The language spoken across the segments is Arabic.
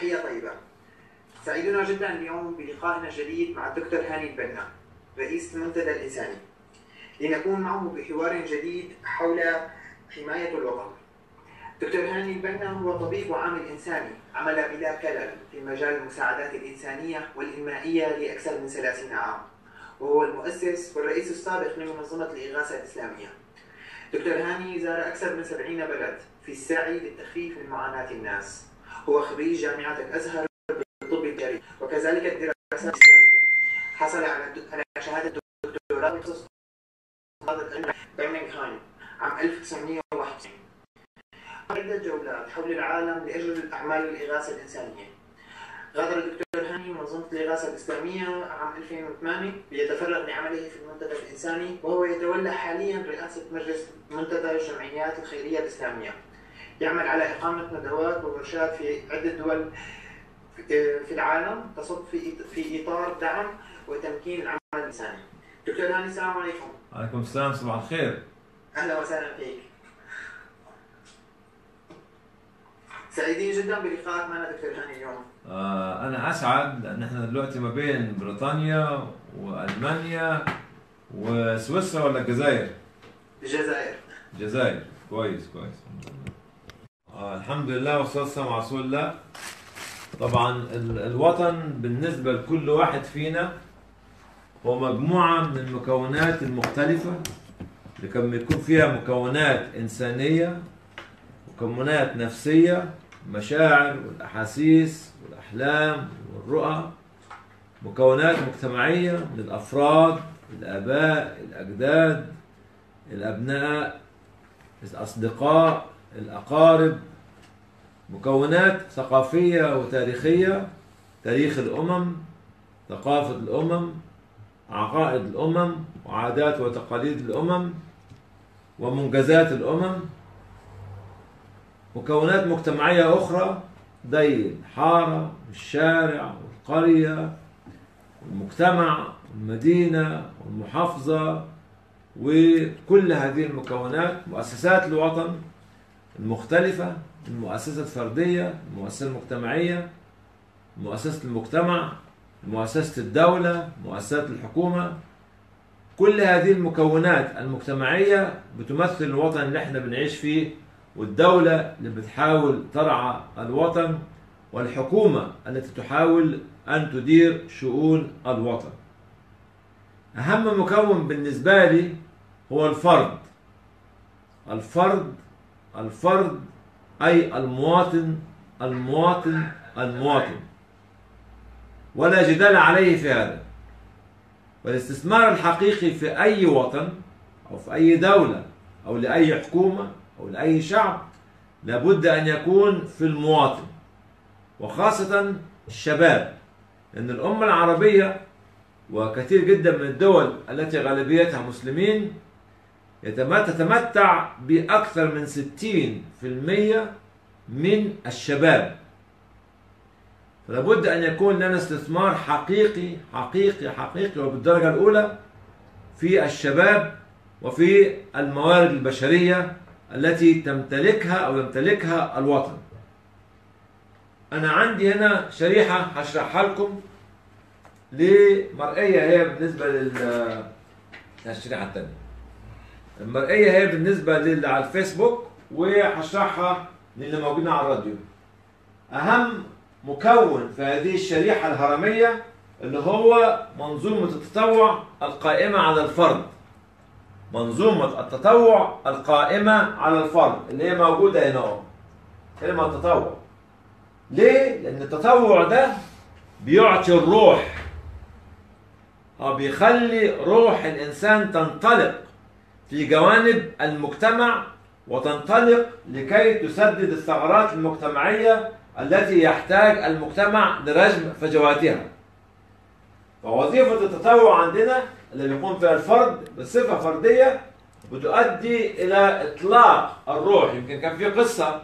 وتحية طيبة. سعيدون جدا اليوم بلقائنا الجديد مع الدكتور هاني البنا رئيس المنتدى الإنساني، لنكون معه بحوار جديد حول حماية الوطن. دكتور هاني البنا هو طبيب وعامل إنساني عمل بلا كلل في مجال المساعدات الإنسانية والإنمائية لأكثر من 30 عام، وهو المؤسس والرئيس السابق لمنظمة الإغاثة الإسلامية. دكتور هاني زار أكثر من 70 بلد في السعي للتخفيف من معاناة الناس. هو خريج جامعة الأزهر بالطب البشري وكذلك الدراسات الإسلامية. حصل على شهادة دكتوراه بخصوص برمنغهام عام 1991. عدة جولات حول العالم لأجل أعمال الإغاثة الإنسانية. غادر الدكتور هاني منظمة الإغاثة الإسلامية عام 2008 ليتفرغ لعمله في المنتدى الإنساني، وهو يتولى حاليا رئاسة مجلس منتدى الجمعيات الخيرية الإسلامية. يعمل على إقامة ندوات وورشات في عدة دول في العالم تصب في إطار دعم وتمكين العمل الإنساني. دكتور هاني السلام عليكم. وعليكم السلام، صباح الخير. أهلا وسهلا فيك. سعيدين جدا بلقائك معنا دكتور هاني اليوم. أنا أسعد لأن احنا دلوقتي ما بين بريطانيا وألمانيا وسويسرا ولا الجزائر؟ الجزائر. الجزائر، كويس كويس. الحمد لله والصلاة والسلام على رسول الله. طبعا الوطن بالنسبة لكل واحد فينا هو مجموعة من المكونات المختلفة، لكن يكون فيها مكونات إنسانية، مكونات نفسية، مشاعر والأحاسيس والأحلام والرؤى، مكونات مجتمعية من الأفراد، الآباء، الأجداد، الأبناء، الأصدقاء، الأقارب، مكونات ثقافية وتاريخية، تاريخ الأمم، ثقافة الأمم، عقائد الأمم وعادات وتقاليد الأمم ومنجزات الأمم، مكونات مجتمعية أخرى زي الحارة والشارع والقرية والمجتمع والمدينة والمحافظة، وكل هذه المكونات مؤسسات الوطن المختلفة، المؤسسة الفردية، المؤسسة المجتمعية، مؤسسة المجتمع، مؤسسة الدولة، مؤسسات الحكومة. كل هذه المكونات المجتمعية بتمثل الوطن اللي احنا بنعيش فيه، والدولة اللي بتحاول ترعى الوطن، والحكومة التي تحاول أن تدير شؤون الوطن. أهم مكون بالنسبة لي هو الفرد. الفرد أي المواطن المواطن المواطن، ولا جدال عليه في هذا. والاستثمار الحقيقي في أي وطن أو في أي دولة أو لأي حكومة أو لأي شعب لابد أن يكون في المواطن، وخاصة الشباب، لأن الأمة العربية وكثير جدا من الدول التي غالبيتها مسلمين تتمتع بأكثر من 60% من الشباب. فلابد أن يكون لنا استثمار حقيقي حقيقي حقيقي وبالدرجة الأولى في الشباب وفي الموارد البشرية التي تمتلكها أو يمتلكها الوطن. أنا عندي هنا شريحة هشرحها لكم لمرئية هي بالنسبة للشريحة الثانية. المرئية هي بالنسبة على الفيسبوك، وهشرحها للي موجودين على الراديو. أهم مكون في هذه الشريحة الهرمية اللي هو منظومة التطوع القائمة على الفرد. منظومة التطوع القائمة على الفرد اللي هي موجودة هنا اهو. كلمة التطوع. ليه؟ لأن التطوع ده بيعطي الروح، بيخلي روح الإنسان تنطلق في جوانب المجتمع وتنطلق لكي تسدد الثغرات المجتمعية التي يحتاج المجتمع لرجم فجواتها. فوظيفة التطوع عندنا اللي بيقوم فيها الفرد بصفة فردية بتؤدي إلى إطلاق الروح. يمكن كان في قصة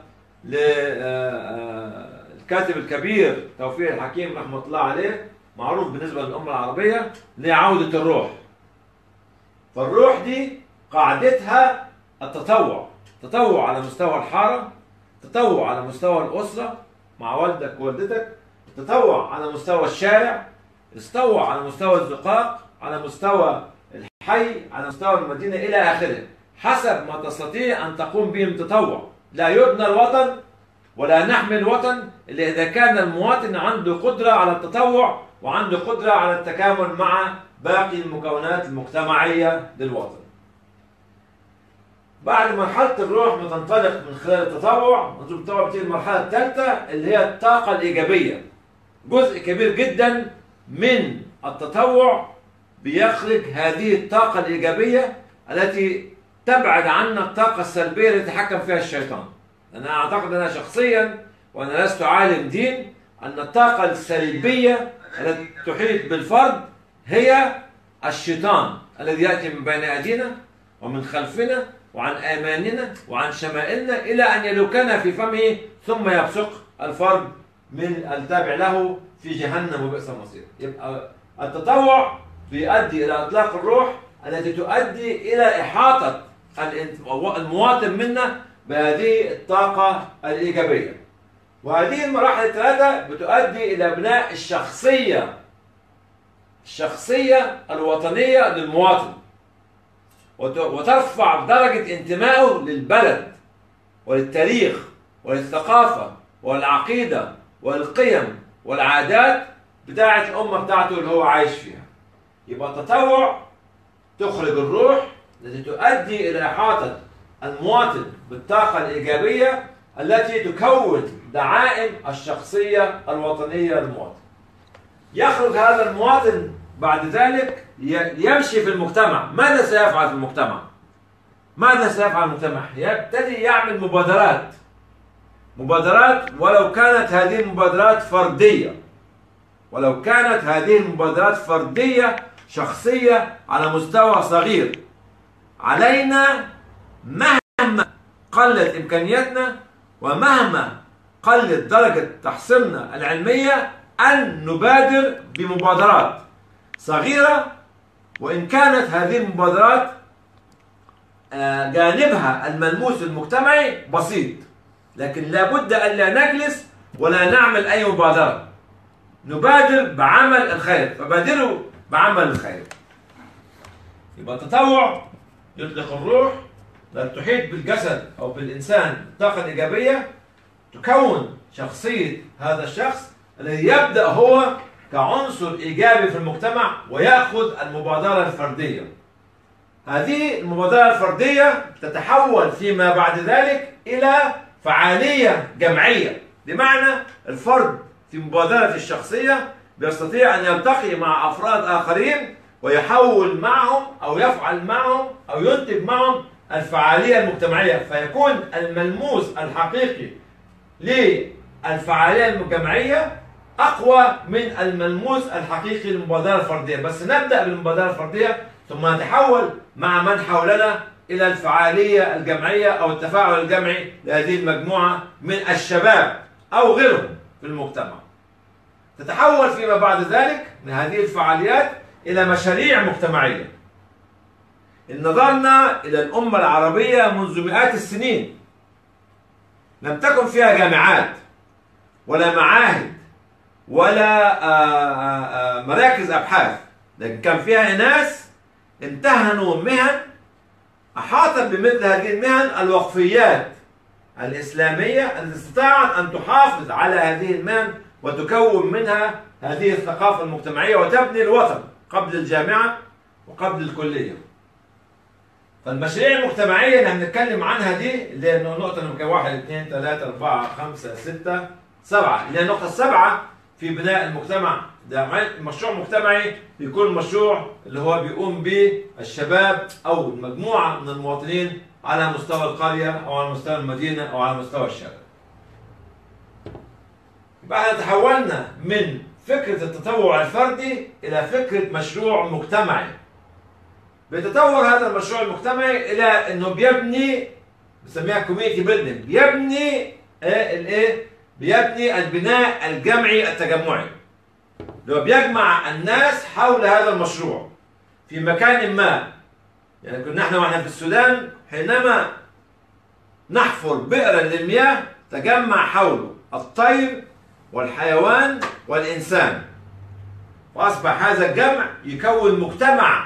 للكاتب الكبير توفيق الحكيم رحمة الله عليه، معروف بالنسبة للأمة العربية، لعودة الروح. فالروح دي قاعدتها التطوع، تطوع على مستوى الحارة، تطوع على مستوى الأسرة، مع والدك ووالدتك، التطوع على مستوى الشارع، التطوع على مستوى الزقاق، على مستوى الحي، على مستوى المدينة إلى آخره، حسب ما تستطيع أن تقوم به التطوع. لا يبنى الوطن ولا نحمي الوطن إلا إذا كان المواطن عنده قدرة على التطوع وعنده قدرة على التكامل مع باقي المكونات المجتمعية للوطن. بعد مرحلة الروح بتنطلق من خلال التطوع، بتيجي المرحلة الثالثة اللي هي الطاقة الإيجابية. جزء كبير جدا من التطوع بيخرج هذه الطاقة الإيجابية التي تبعد عنا الطاقة السلبية اللي يتحكم فيها الشيطان. أنا أعتقد أنا شخصيا، وأنا لست عالم دين، أن الطاقة السلبية التي تحيط بالفرد هي الشيطان الذي يأتي من بين أيدينا ومن خلفنا وعن آماننا وعن شمائلنا إلى أن يلوكنا في فمه ثم يبصق الفرد من التابع له في جهنم وبئس المصير. يبقى التطوع بيؤدي إلى إطلاق الروح التي تؤدي إلى إحاطة المواطن منا بهذه الطاقة الإيجابية. وهذه المراحل الثلاثة بتؤدي إلى بناء الشخصية الوطنية للمواطن، وترفع درجة انتمائه للبلد وللتاريخ وللثقافة والعقيدة والقيم والعادات بتاعة الأمة بتاعته اللي هو عايش فيها. يبقى التطوع تخرج الروح التي تؤدي إلى إحاطة المواطن بالطاقة الإيجابية التي تكون دعائم الشخصية الوطنية للمواطن. يخرج هذا المواطن بعد ذلك يمشي في المجتمع. ماذا سيفعل في المجتمع؟ ماذا سيفعل المجتمع؟ يبتدي يعمل مبادرات ولو كانت هذه المبادرات فردية شخصية على مستوى صغير. علينا مهما قلت إمكانياتنا ومهما قلت درجة تحصيلنا العلمية أن نبادر بمبادرات صغيرة، وإن كانت هذه المبادرات جانبها الملموس المجتمعي بسيط، لكن لابد أن لا نجلس ولا نعمل أي مبادرة. نبادر بعمل الخير، فبادروا بعمل الخير. يبقى التطوع يطلق الروح التي تحيط بالجسد أو بالإنسان الطاقة الإيجابية، تكون شخصية هذا الشخص الذي يبدأ هو كعنصر إيجابي في المجتمع ويأخذ المبادرة الفردية. هذه المبادرة الفردية تتحول فيما بعد ذلك إلى فعالية جمعية، بمعنى الفرد في مبادرة الشخصية بيستطيع أن يلتقي مع أفراد آخرين ويحول معهم أو يفعل معهم أو ينتج معهم الفعالية المجتمعية، فيكون الملموس الحقيقي للفعالية الجماعية أقوى من الملموس الحقيقي للمبادرة الفردية. بس نبدأ بالمبادرة الفردية ثم نتحول مع من حولنا إلى الفعالية الجمعية أو التفاعل الجمعي لهذه المجموعة من الشباب أو غيرهم في المجتمع. تتحول فيما بعد ذلك من هذه الفعاليات إلى مشاريع مجتمعية. إن نظرنا إلى الأمة العربية منذ مئات السنين لم تكن فيها جامعات ولا معاهد ولا مراكز أبحاث، لكن كان فيها ناس امتهنوا مهن أحاطت بمثل هذه المهن الوقفيات الإسلامية التي استطاعت أن تحافظ على هذه المهن وتكون منها هذه الثقافة المجتمعية وتبني الوطن قبل الجامعة وقبل الكلية. فالمشاريع المجتمعية اللي هنتكلم عنها دي اللي هي النقطة نمرة 1 2 3 4 5 6 7 اللي هي النقطة السابعة في بناء المجتمع. ده مشروع مجتمعي بيكون مشروع اللي هو بيقوم به الشباب أو المجموعة من المواطنين على مستوى القرية أو على مستوى المدينة أو على مستوى الشارع. يبقى تحولنا من فكرة التطوع الفردي إلى فكرة مشروع مجتمعي. بيتطور هذا المشروع المجتمعي إلى إنه بيبني، بنسميها كوميونتي بيلدينج، بيبني البناء الجمعي التجمعي. اللي هو بيجمع الناس حول هذا المشروع في مكان ما. يعني كنا احنا في السودان حينما نحفر بئرا للمياه تجمع حوله الطير والحيوان والإنسان. وأصبح هذا الجمع يكون مجتمع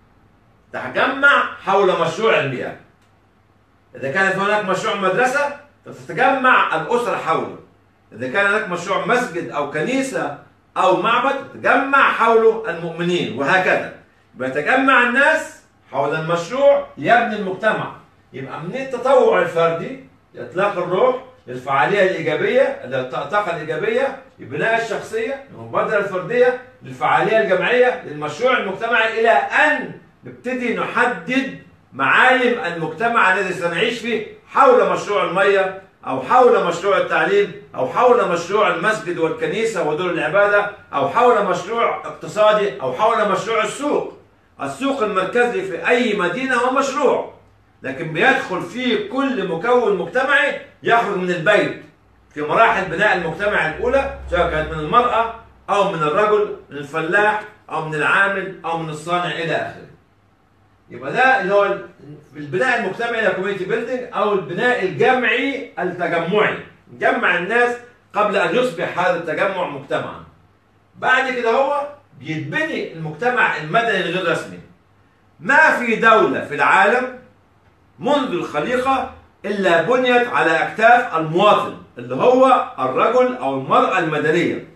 تتجمع حول مشروع المياه. إذا كانت هناك مشروع مدرسة تتجمع الأسرة حوله. إذا كان هناك مشروع مسجد أو كنيسة أو معبد تتجمع حوله المؤمنين، وهكذا. يتجمع الناس حول المشروع ليبني المجتمع. يبقى من التطوع الفردي لإطلاق الروح للفعالية الإيجابية، الطاقة الإيجابية، لبناء الشخصية، المبادرة الفردية، للفعالية الجماعية، للمشروع المجتمعي، إلى أن نبتدي نحدد معالم المجتمع الذي سنعيش فيه حول مشروع المية، أو حول مشروع التعليم، أو حول مشروع المسجد والكنيسة ودور العبادة، أو حول مشروع اقتصادي، أو حول مشروع السوق. السوق المركزي في أي مدينة هو مشروع، لكن بيدخل فيه كل مكون مجتمعي يخرج من البيت في مراحل بناء المجتمع الأولى، سواء كانت من المرأة أو من الرجل، من الفلاح أو من العامل أو من الصانع إلى آخره. يبقى ده اللي هو البناء المجتمعي، الكوميونتي بيلدينج، أو البناء الجمعي التجمعي. نجمع الناس قبل أن يصبح هذا التجمع مجتمعا. بعد كده هو بيتبني المجتمع المدني الغير رسمي. ما في دولة في العالم منذ الخليقة إلا بنيت على أكتاف المواطن، اللي هو الرجل أو المرأة المدنية.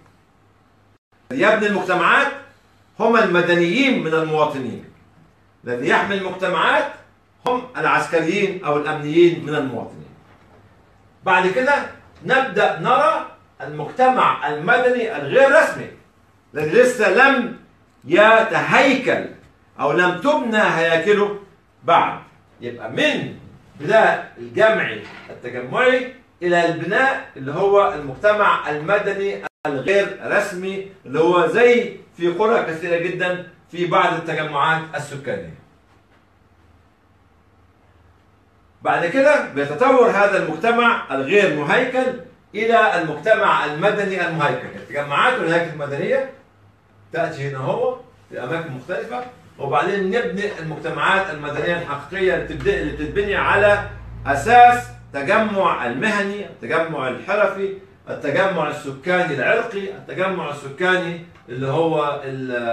يبني المجتمعات هم المدنيين من المواطنين. الذي يحمي المجتمعات هم العسكريين أو الأمنيين من المواطنين. بعد كده نبدأ نرى المجتمع المدني الغير رسمي الذي لسه لم يتهيكل أو لم تبنى هياكله بعد. يبقى من بناء الجمعي التجمعي إلى البناء اللي هو المجتمع المدني الغير رسمي، اللي هو زي في قرى كثيرة جدا في بعض التجمعات السكانية. بعد كده بيتطور هذا المجتمع الغير مهيكل إلى المجتمع المدني المهيكل. التجمعات والهياكل المدنية تأتي هنا هو في أماكن مختلفة، وبعدين نبني المجتمعات المدنية الحقيقية اللي بتتبني على أساس تجمع المهني، التجمع الحرفي، التجمع السكاني العرقي، التجمع السكاني اللي هو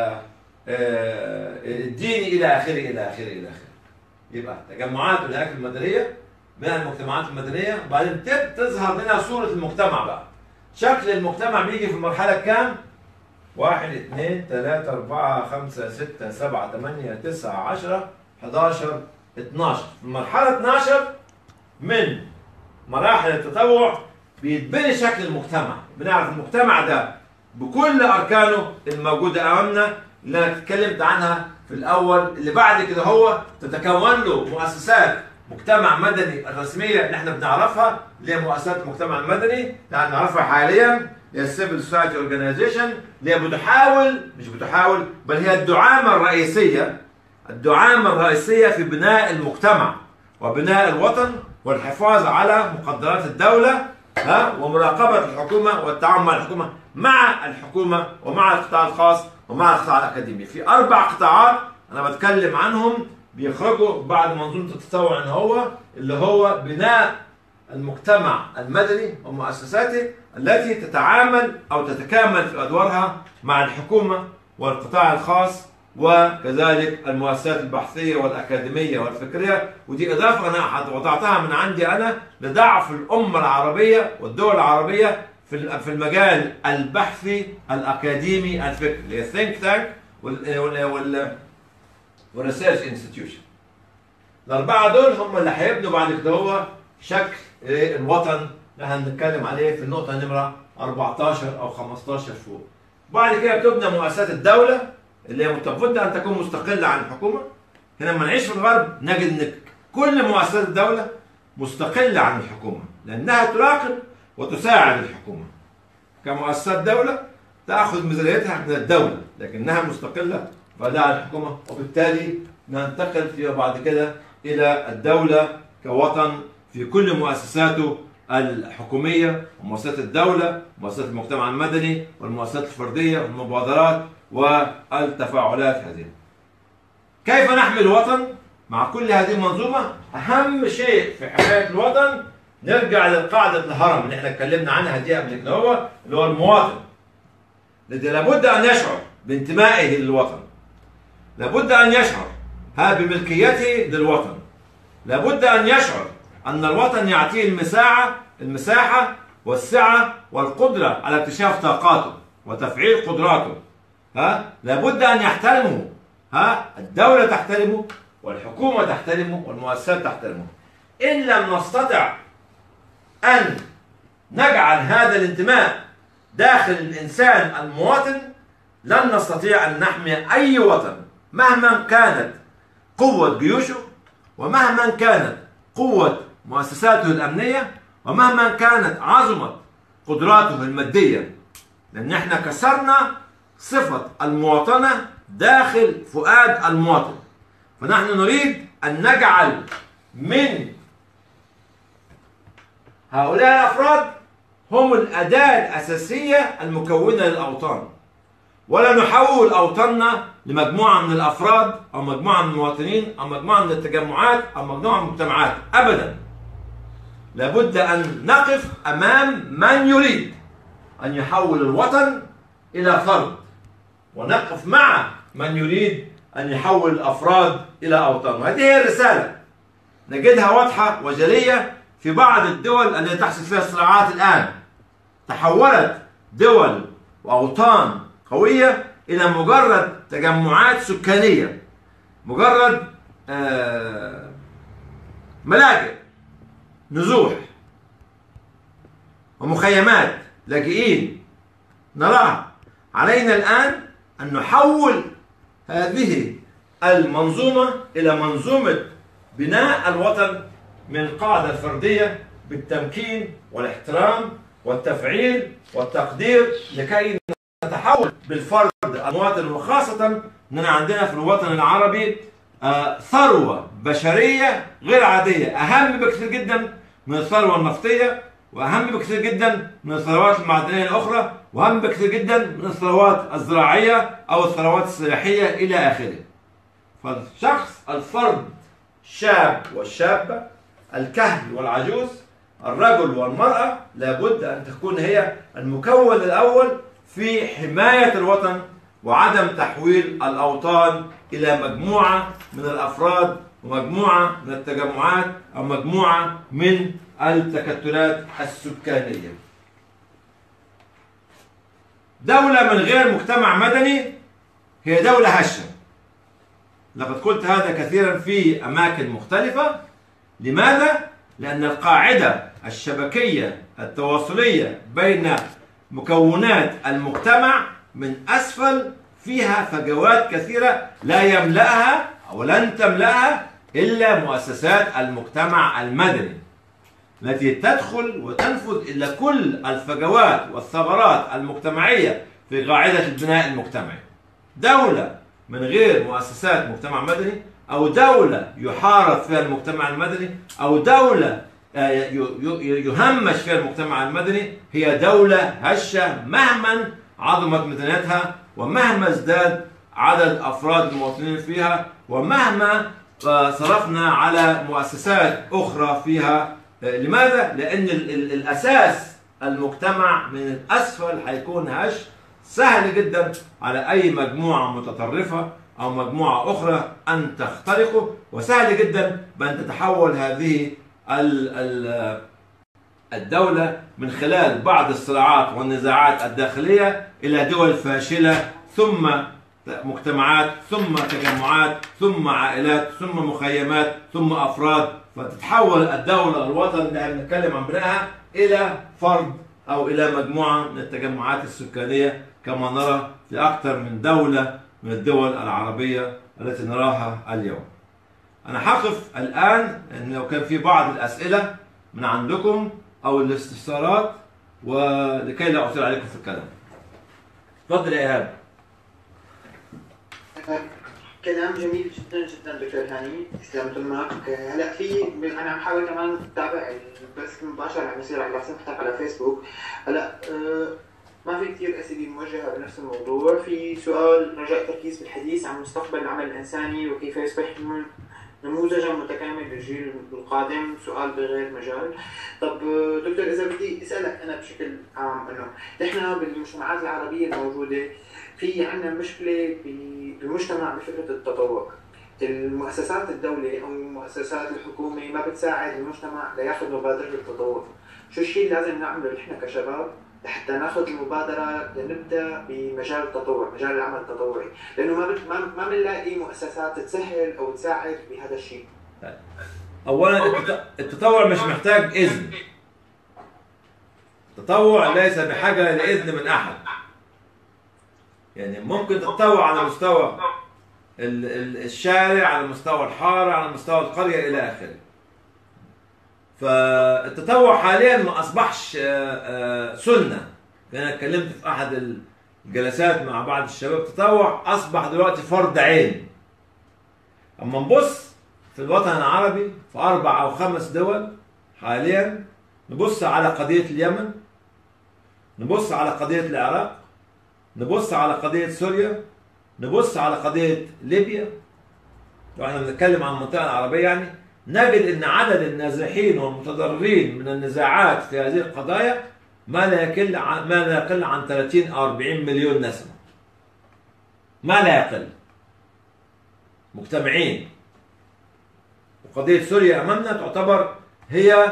الديني إلى آخره إلى آخره إلى آخره. يبقى تجمعات والهياكل المدنية من المجتمعات المدنية، وبعدين تظهر لنا صورة المجتمع بقى. شكل المجتمع بيجي في المرحلة كام؟ 1 2 3 4 5 6 7 8 9 10 11 12. في المرحلة 12 من مراحل التطوع بيتبني شكل المجتمع. بنعرف المجتمع ده بكل أركانه الموجودة أمامنا اللي أنا اتكلمت عنها في الأول، اللي بعد كده هو تتكون له مؤسسات مجتمع مدني الرسمية اللي احنا بنعرفها، اللي هي مؤسسات المجتمع المدني اللي نعرفها حاليا، اللي هي السيفل سوسايتي اورجانيزيشن، اللي هي بتحاول بل هي الدعامة الرئيسية في بناء المجتمع وبناء الوطن والحفاظ على مقدرات الدولة ومراقبة الحكومة والتعاون مع الحكومة، ومع القطاع الخاص ومع القطاع الأكاديمي. في 4 قطاعات أنا بتكلم عنهم بيخرجوا بعد منظومة التطوع اللي هو بناء المجتمع المدني ومؤسساته التي تتعامل أو تتكامل في أدوارها مع الحكومة والقطاع الخاص، وكذلك المؤسسات البحثية والأكاديمية والفكرية. ودي إضافة أنا وضعتها من عندي أنا لضعف الأمة العربية والدول العربية في المجال البحثي الأكاديمي الفكري، اللي هي think tank والريسيرش انستتيوشن. ال4 دول هم اللي هيبنوا بعد كده هو شكل الوطن اللي هنتكلم عليه في النقطة نمرة 14 أو 15 فوق. بعد كده بتبنى مؤسسات الدولة اللي هي متفضل أن تكون مستقلة عن الحكومة. هنا لما نعيش في الغرب نجد أن كل مؤسسات الدولة مستقلة عن الحكومة، لأنها تراقب وتساعد الحكومة. كمؤسسات دولة تأخذ ميزانيتها من الدولة لكنها مستقلة بعدها عن الحكومة، وبالتالي ننتقل فيها بعد كده إلى الدولة كوطن في كل مؤسساته الحكومية ومؤسسات الدولة ومؤسسات المجتمع المدني والمؤسسات الفردية والمبادرات والتفاعلات هذه. كيف نحمي الوطن مع كل هذه المنظومة؟ أهم شيء في حماية الوطن نرجع لقاعدة الهرم اللي احنا اتكلمنا عنها دي قبل كده، هو اللي هو المواطن الذي لابد أن يشعر بانتمائه للوطن، لابد أن يشعر بملكيته للوطن، لابد أن يشعر أن الوطن يعطيه المساحة والسعة والقدرة على اكتشاف طاقاته وتفعيل قدراته. لابد أن يحترمه، الدولة تحترمه والحكومة تحترمه والمؤسسات تحترمه. إن لم نستطع أن نجعل هذا الانتماء داخل الإنسان المواطن لن نستطيع أن نحمي أي وطن مهما كانت قوة جيوشه، ومهما كانت قوة مؤسساته الأمنية، ومهما كانت عظمة قدراته المادية، لأن احنا كسرنا صفة المواطنة داخل فؤاد المواطن. فنحن نريد أن نجعل من هؤلاء الأفراد هم الأداة الأساسية المكونة للأوطان، ولا نحول أوطاننا لمجموعة من الأفراد أو مجموعة من المواطنين أو مجموعة من التجمعات أو مجموعة من المجتمعات أبدا. لابد أن نقف أمام من يريد أن يحول الوطن إلى فرد، ونقف مع من يريد أن يحول الأفراد إلى أوطان. وهذه هي الرسالة نجدها واضحة وجلية في بعض الدول التي تحصل فيها الصراعات الآن. تحولت دول وأوطان قوية إلى مجرد تجمعات سكانية، مجرد ملاجئ، نزوح ومخيمات لاجئين نراها. علينا الآن أن نحول هذه المنظومة إلى منظومة بناء الوطن من القاعدة الفردية بالتمكين والاحترام والتفعيل والتقدير، لكي نتحول بالفرد المواطن. وخاصة أننا عندنا في الوطن العربي ثروة بشرية غير عادية، أهم بكثير جدا من الثروة النفطية، وأهم بكثير جدا من الثروات المعدنية الأخرى، وأهم بكثير جدا من الثروات الزراعية أو الثروات السياحية إلى آخره. فالشخص الفرد، الشاب والشابة، الكهل والعجوز، الرجل والمرأة، لابد أن تكون هي المكون الأول في حماية الوطن وعدم تحويل الأوطان إلى مجموعة من الأفراد ومجموعة من التجمعات أو مجموعة من التكتلات السكانية. دولة من غير مجتمع مدني هي دولة هشة. لقد قلت هذا كثيرا في أماكن مختلفة. لماذا؟ لأن القاعدة الشبكية التواصلية بين مكونات المجتمع من أسفل فيها فجوات كثيرة لا يملأها أو لن تملأها إلا مؤسسات المجتمع المدني، التي تدخل وتنفذ إلى كل الفجوات والثغرات المجتمعية في قاعدة البناء المجتمعي. دولة من غير مؤسسات مجتمع مدني، أو دولة يحارب فيها المجتمع المدني، أو دولة يهمش فيها المجتمع المدني، هي دولة هشة مهما عظمت ميزانيتها، ومهما ازداد عدد أفراد المواطنين فيها، ومهما صرفنا على مؤسسات أخرى فيها. لماذا؟ لأن الأساس المجتمع من الأسفل هيكون هش، سهل جدا على أي مجموعة متطرفة أو مجموعة أخرى أن تخترقه، وسهل جدا بأن تتحول هذه الدولة من خلال بعض الصراعات والنزاعات الداخلية إلى دول فاشلة، ثم مجتمعات، ثم تجمعات، ثم عائلات، ثم مخيمات، ثم أفراد، فتتحول الدولة الوطن اللي بنتكلم عن بنائها إلى فرد أو إلى مجموعة من التجمعات السكانية، كما نرى في أكثر من دولة من الدول العربية التي نراها اليوم. أنا حقف الآن إن لو كان في بعض الأسئلة من عندكم أو الاستفسارات، ولكي لا أطيل عليكم في الكلام. تفضل يا إيهاب. كلام جميل جدا جدا دكتور هاني، تسلم تمك. هلا انا عم حاول كمان اتابع البث المباشر عم يصير على صفحتك على فيسبوك. هلا ما في كثير اسئله موجهه بنفس الموضوع. في سؤال رجاء التركيز بالحديث عن مستقبل العمل الانساني وكيف يصبح نموذجا متكامل للجيل القادم. سؤال بغير مجال. طب دكتور، إذا بدي أسألك أنا بشكل عام، إنه نحن بالمجتمعات العربية الموجودة في عندنا مشكلة بالمجتمع بفكرة التطوع. المؤسسات الدولة أو مؤسسات الحكومة ما بتساعد المجتمع ليأخذ مبادرة التطوع. شو الشيء اللي لازم نعمله نحن كشباب لحتى ناخذ المبادرة لنبدأ بمجال التطوع، مجال العمل التطوعي؟ لأنه ما بنلاقي مؤسسات تسهل أو تساعد بهذا الشيء. أولا التطوع مش محتاج إذن. التطوع ليس بحاجة لإذن من أحد. يعني ممكن تتطوع على مستوى الشارع، على مستوى الحارة، على مستوى القرية إلى آخره. فالتطوع حاليا ما أصبحش سنة. أنا اتكلمت في أحد الجلسات مع بعض الشباب، التطوع أصبح دلوقتي فرض عين. أما نبص في الوطن العربي في 4 أو 5 دول حاليا، نبص على قضية اليمن، نبص على قضية العراق، نبص على قضية سوريا، نبص على قضية ليبيا، واحنا بنتكلم عن المنطقة العربية يعني، نجد ان عدد النازحين والمتضررين من النزاعات في هذه القضايا ما لا يقل عن 30 أو 40 مليون نسمة. ما لا يقل. مجتمعين. وقضية سوريا أمامنا تعتبر هي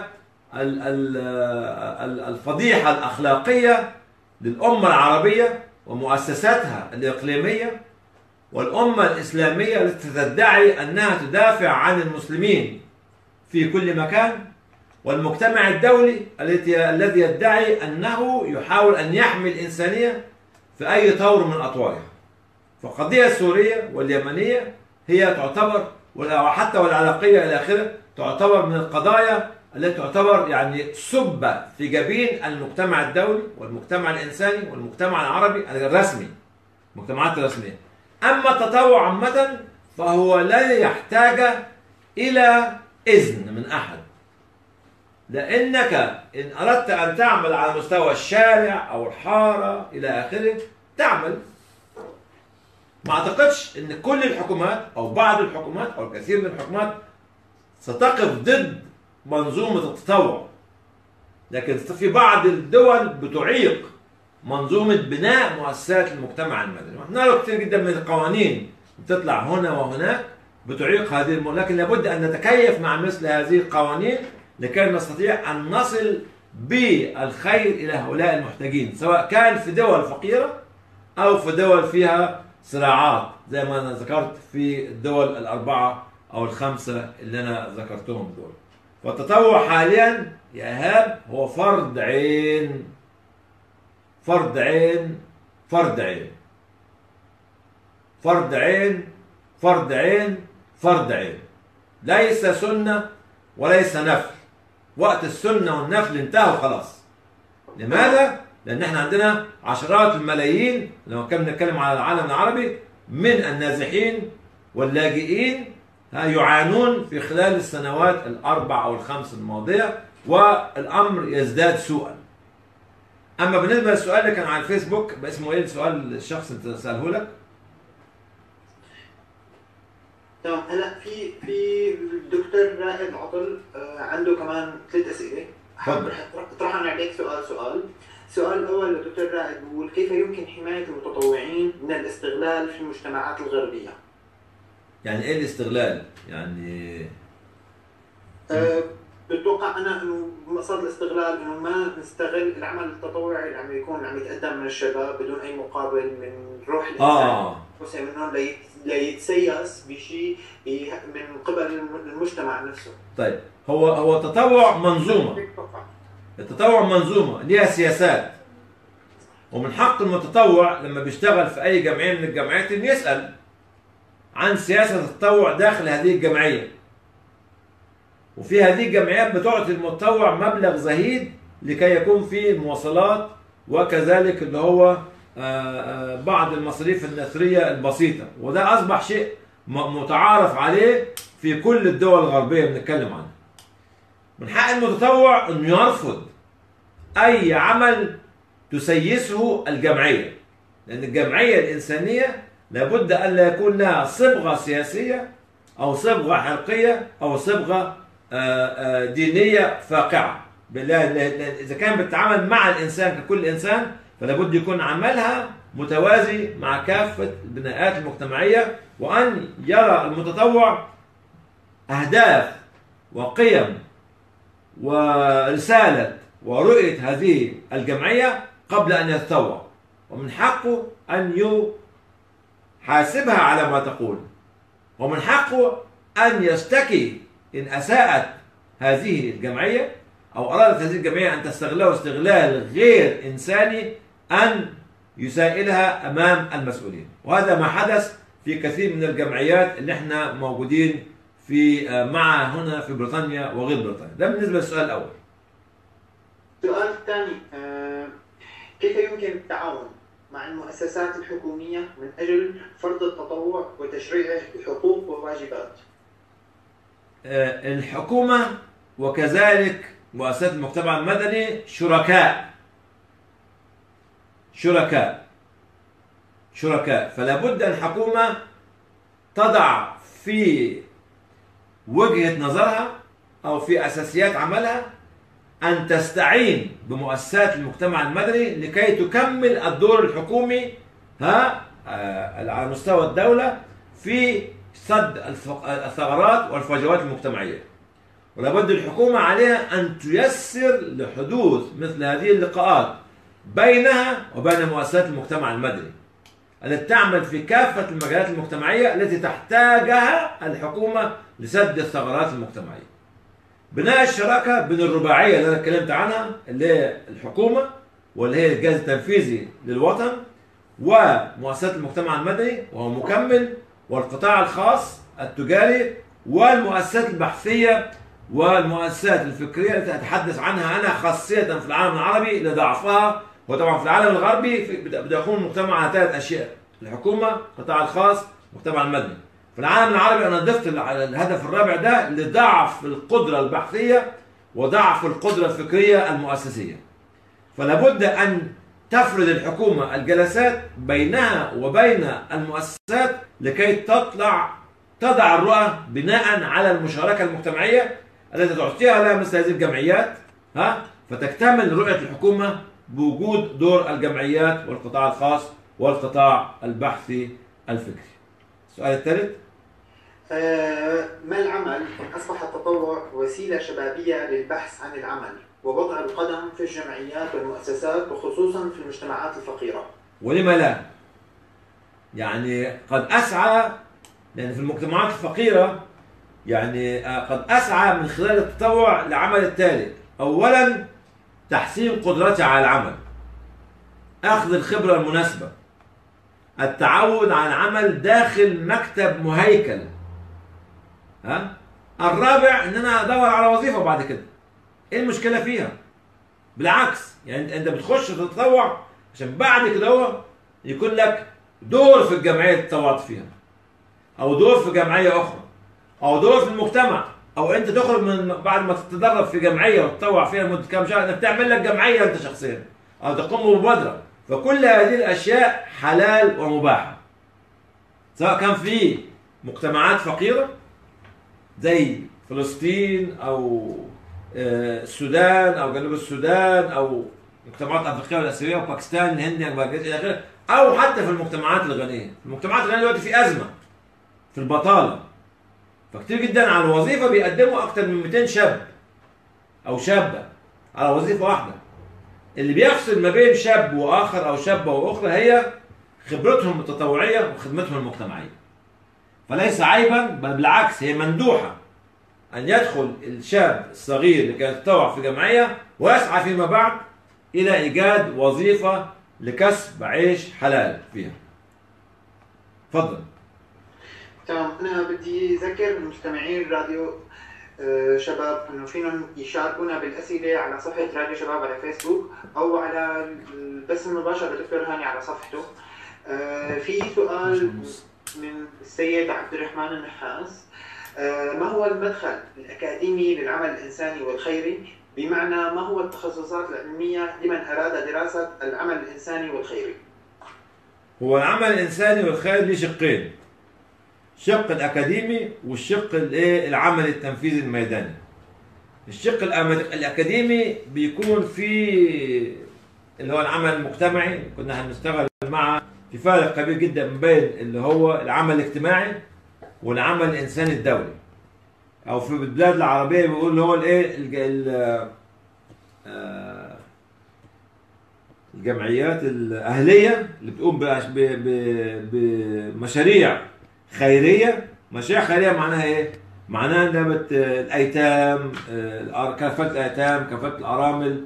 الفضيحة الأخلاقية للأمة العربية ومؤسساتها الإقليمية والأمة الإسلامية التي تدعي أنها تدافع عن المسلمين في كل مكان، والمجتمع الدولي الذي يدعي أنه يحاول أن يحمي الإنسانية في أي طور من أطوارها. فالقضية السورية واليمنية هي تعتبر، وحتى والعراقية إلى آخره، تعتبر من القضايا التي تعتبر يعني سبة في جبين المجتمع الدولي والمجتمع الإنساني والمجتمع العربي الرسمي، المجتمعات الرسمية. أما التطوع عامة فهو لا يحتاج إلى إذن من أحد، لأنك إن أردت أن تعمل على مستوى الشارع أو الحارة إلى آخره تعمل. ما أعتقدش أن كل الحكومات أو بعض الحكومات أو الكثير من الحكومات ستقف ضد منظومة التطوع، لكن في بعض الدول بتعيق منظومة بناء مؤسسات المجتمع المدني. ونحن نرى كثير جدا من القوانين بتطلع هنا وهناك بتعيق هذه لكن لابد أن نتكيف مع مثل هذه القوانين لكي نستطيع أن نصل بالخير إلى هؤلاء المحتاجين، سواء كان في دول فقيرة أو في دول فيها صراعات زي ما أنا ذكرت في الدول الأربعة أو الخمسة اللي أنا ذكرتهم دول. والتطوع حاليا يا إيهاب هو فرض عين، فرض عين، فرض عين، فرض عين، فرض عين، فرض عين. ليس سنة وليس نفل. وقت السنة والنفل انتهوا خلاص. لماذا؟ لأن احنا عندنا عشرات الملايين لما كنا بنتكلم على العالم العربي من النازحين واللاجئين يعانون في خلال السنوات ال4 أو ال5 الماضية، والأمر يزداد سوءا. أما بالنسبة للسؤال اللي كان على الفيسبوك باسمه إيه السؤال الشخص اللي سأله لك؟ تمام. هلا في الدكتور رائد عطل عنده كمان 3 أسئلة. اطرحهم عليك سؤال. السؤال الأول للدكتور رائد بيقول: كيف يمكن حماية المتطوعين من الاستغلال في المجتمعات الغربية؟ يعني ايه الاستغلال؟ يعني بتوقع انا انه مقصد الاستغلال انه ما نستغل العمل التطوعي اللي عم يكون عم يتقدم من الشباب بدون اي مقابل من روح الانسان منهم ليتسيس بشيء من قبل المجتمع نفسه. طيب هو التطوع منظومة. التطوع منظومة ليها سياسات، ومن حق المتطوع لما بيشتغل في اي جمعية من الجمعيات انه يسأل عن سياسة التطوع داخل هذه الجمعية. وفي هذه الجمعيات بتعطي المتطوع مبلغ زهيد لكي يكون فيه مواصلات، وكذلك اللي هو بعض المصاريف النثرية البسيطة، وده أصبح شيء متعارف عليه في كل الدول الغربية بنتكلم عنها. من حق المتطوع أنه يرفض أي عمل تسيسه الجمعية، لأن الجمعية الإنسانية لابد أن لا يكون لها صبغة سياسية أو صبغة حرقية أو صبغة دينية فاقعة. إذا كان بتتعامل مع الإنسان ككل إنسان فلا بد يكون عملها متوازي مع كافة البناءات المجتمعية، وأن يرى المتطوع أهداف وقيم ورسالة ورؤية هذه الجمعية قبل أن يتطوع، ومن حقه أن يحاسبها على ما تقول، ومن حقه أن يشتكي إن أساءت هذه الجمعية أو أرادت هذه الجمعية أن تستغلها استغلال غير إنساني أن يسائلها أمام المسؤولين. وهذا ما حدث في كثير من الجمعيات اللي احنا موجودين في مع هنا في بريطانيا وغير بريطانيا. ده بالنسبة للسؤال الأول. السؤال الثاني، كيف يمكن التعاون مع المؤسسات الحكومية من أجل فرض التطوع وتشريعه بحقوق وواجبات؟ الحكومة وكذلك مؤسسات المجتمع المدني شركاء، فلا بد أن الحكومة تضع في وجهة نظرها أو في أساسيات عملها أن تستعين بمؤسسات المجتمع المدني لكي تكمل الدور الحكومي على مستوى الدولة في سد الثغرات والفجوات المجتمعية. ولابد الحكومة عليها أن تيسر لحدوث مثل هذه اللقاءات بينها وبين مؤسسات المجتمع المدني التي تعمل في كافة المجالات المجتمعية التي تحتاجها الحكومة لسد الثغرات المجتمعية. بناء الشراكة بين الرباعية اللي أنا اتكلمت عنها اللي هي الحكومة واللي هي الجهاز التنفيذي للوطن ومؤسسات المجتمع المدني وهو مكمل، والقطاع الخاص التجاري والمؤسسات البحثية والمؤسسات الفكرية التي أتحدث عنها أنا خاصية في العالم العربي لضعفها. وطبعا في العالم الغربي بدأ يكون المجتمع على 3 أشياء: الحكومة، القطاع الخاص، المجتمع المدني. في العالم العربي أنا ضفت الهدف الرابع ده لضعف القدرة البحثية وضعف القدرة الفكرية المؤسسية. فلا بد أن تفرض الحكومة الجلسات بينها وبين المؤسسات لكي تضع الرؤى بناء على المشاركة المجتمعية التي تعطيها لها مثل هذه الجمعيات فتكتمل رؤية الحكومة بوجود دور الجمعيات والقطاع الخاص والقطاع البحثي الفكري. السؤال الثالث: ما العمل إن أصبح التطوع وسيلة شبابية للبحث عن العمل ووضع القدم في الجمعيات والمؤسسات وخصوصا في المجتمعات الفقيرة؟ ولما لا؟ يعني قد أسعى، لأن في المجتمعات الفقيرة يعني قد أسعى من خلال التطوع لعمل التالي: أولا تحسين قدرتي على العمل، أخذ الخبرة المناسبة، التعود على العمل داخل مكتب مهيكل. الرابع ان انا ادور على وظيفه بعد كده. ايه المشكله فيها؟ بالعكس، يعني انت بتخش تتطوع عشان بعد كده يكون لك دور في الجمعيه اللي تطوعت فيها، او دور في جمعيه اخرى، او دور في المجتمع، او انت تخرج من بعد ما تتدرب في جمعيه وتطوع فيها لمده كام شهر انك تعمل لك جمعيه انت شخصيا او تقوم بمبادره. فكل هذه الاشياء حلال ومباحه، سواء كان في مجتمعات فقيره زي فلسطين او السودان او جنوب السودان او مجتمعات افريقيه والاسيويه وباكستان الهند الى اخره، او حتى في المجتمعات الغنيه. المجتمعات الغنيه دلوقتي في ازمه في البطاله، فكتير جدا على الوظيفه بيقدموا اكثر من 200 شاب او شابه على وظيفه واحده. اللي بيفصل ما بين شاب واخر او شابه واخرى هي خبرتهم التطوعيه وخدمتهم المجتمعيه. فليس عيبا، بل بالعكس هي مندوحه ان يدخل الشاب الصغير لكي يتطوع في جمعيه ويسعى فيما بعد الى ايجاد وظيفه لكسب عيش حلال فيها. تفضل. تمام، انا بدي اذكر المستمعين راديو شباب انه فيهم يشاركونا بالاسئله على صفحه راديو شباب على فيسبوك او على البث المباشر للدكتور هاني على صفحته. في سؤال من السيد عبد الرحمن النحاس: ما هو المدخل الأكاديمي للعمل الإنساني والخيري؟ بمعنى ما هو التخصصات العلمية لمن أراد دراسة العمل الإنساني والخيري؟ هو العمل الإنساني والخيري له شقين. الشق الأكاديمي والشق العمل التنفيذي الميداني. الشق الأكاديمي بيكون في اللي هو العمل المجتمعي، كنا هنشتغل مع في فارق كبير جدا بين اللي هو العمل الاجتماعي والعمل الإنساني الدولي، أو في البلاد العربية بيقول اللي هو الجمعيات الأهلية اللي بتقوم بمشاريع خيرية. مشاريع خيرية معناها إيه؟ معناها نبت الأيتام، كافة الأيتام، كافة الأرامل،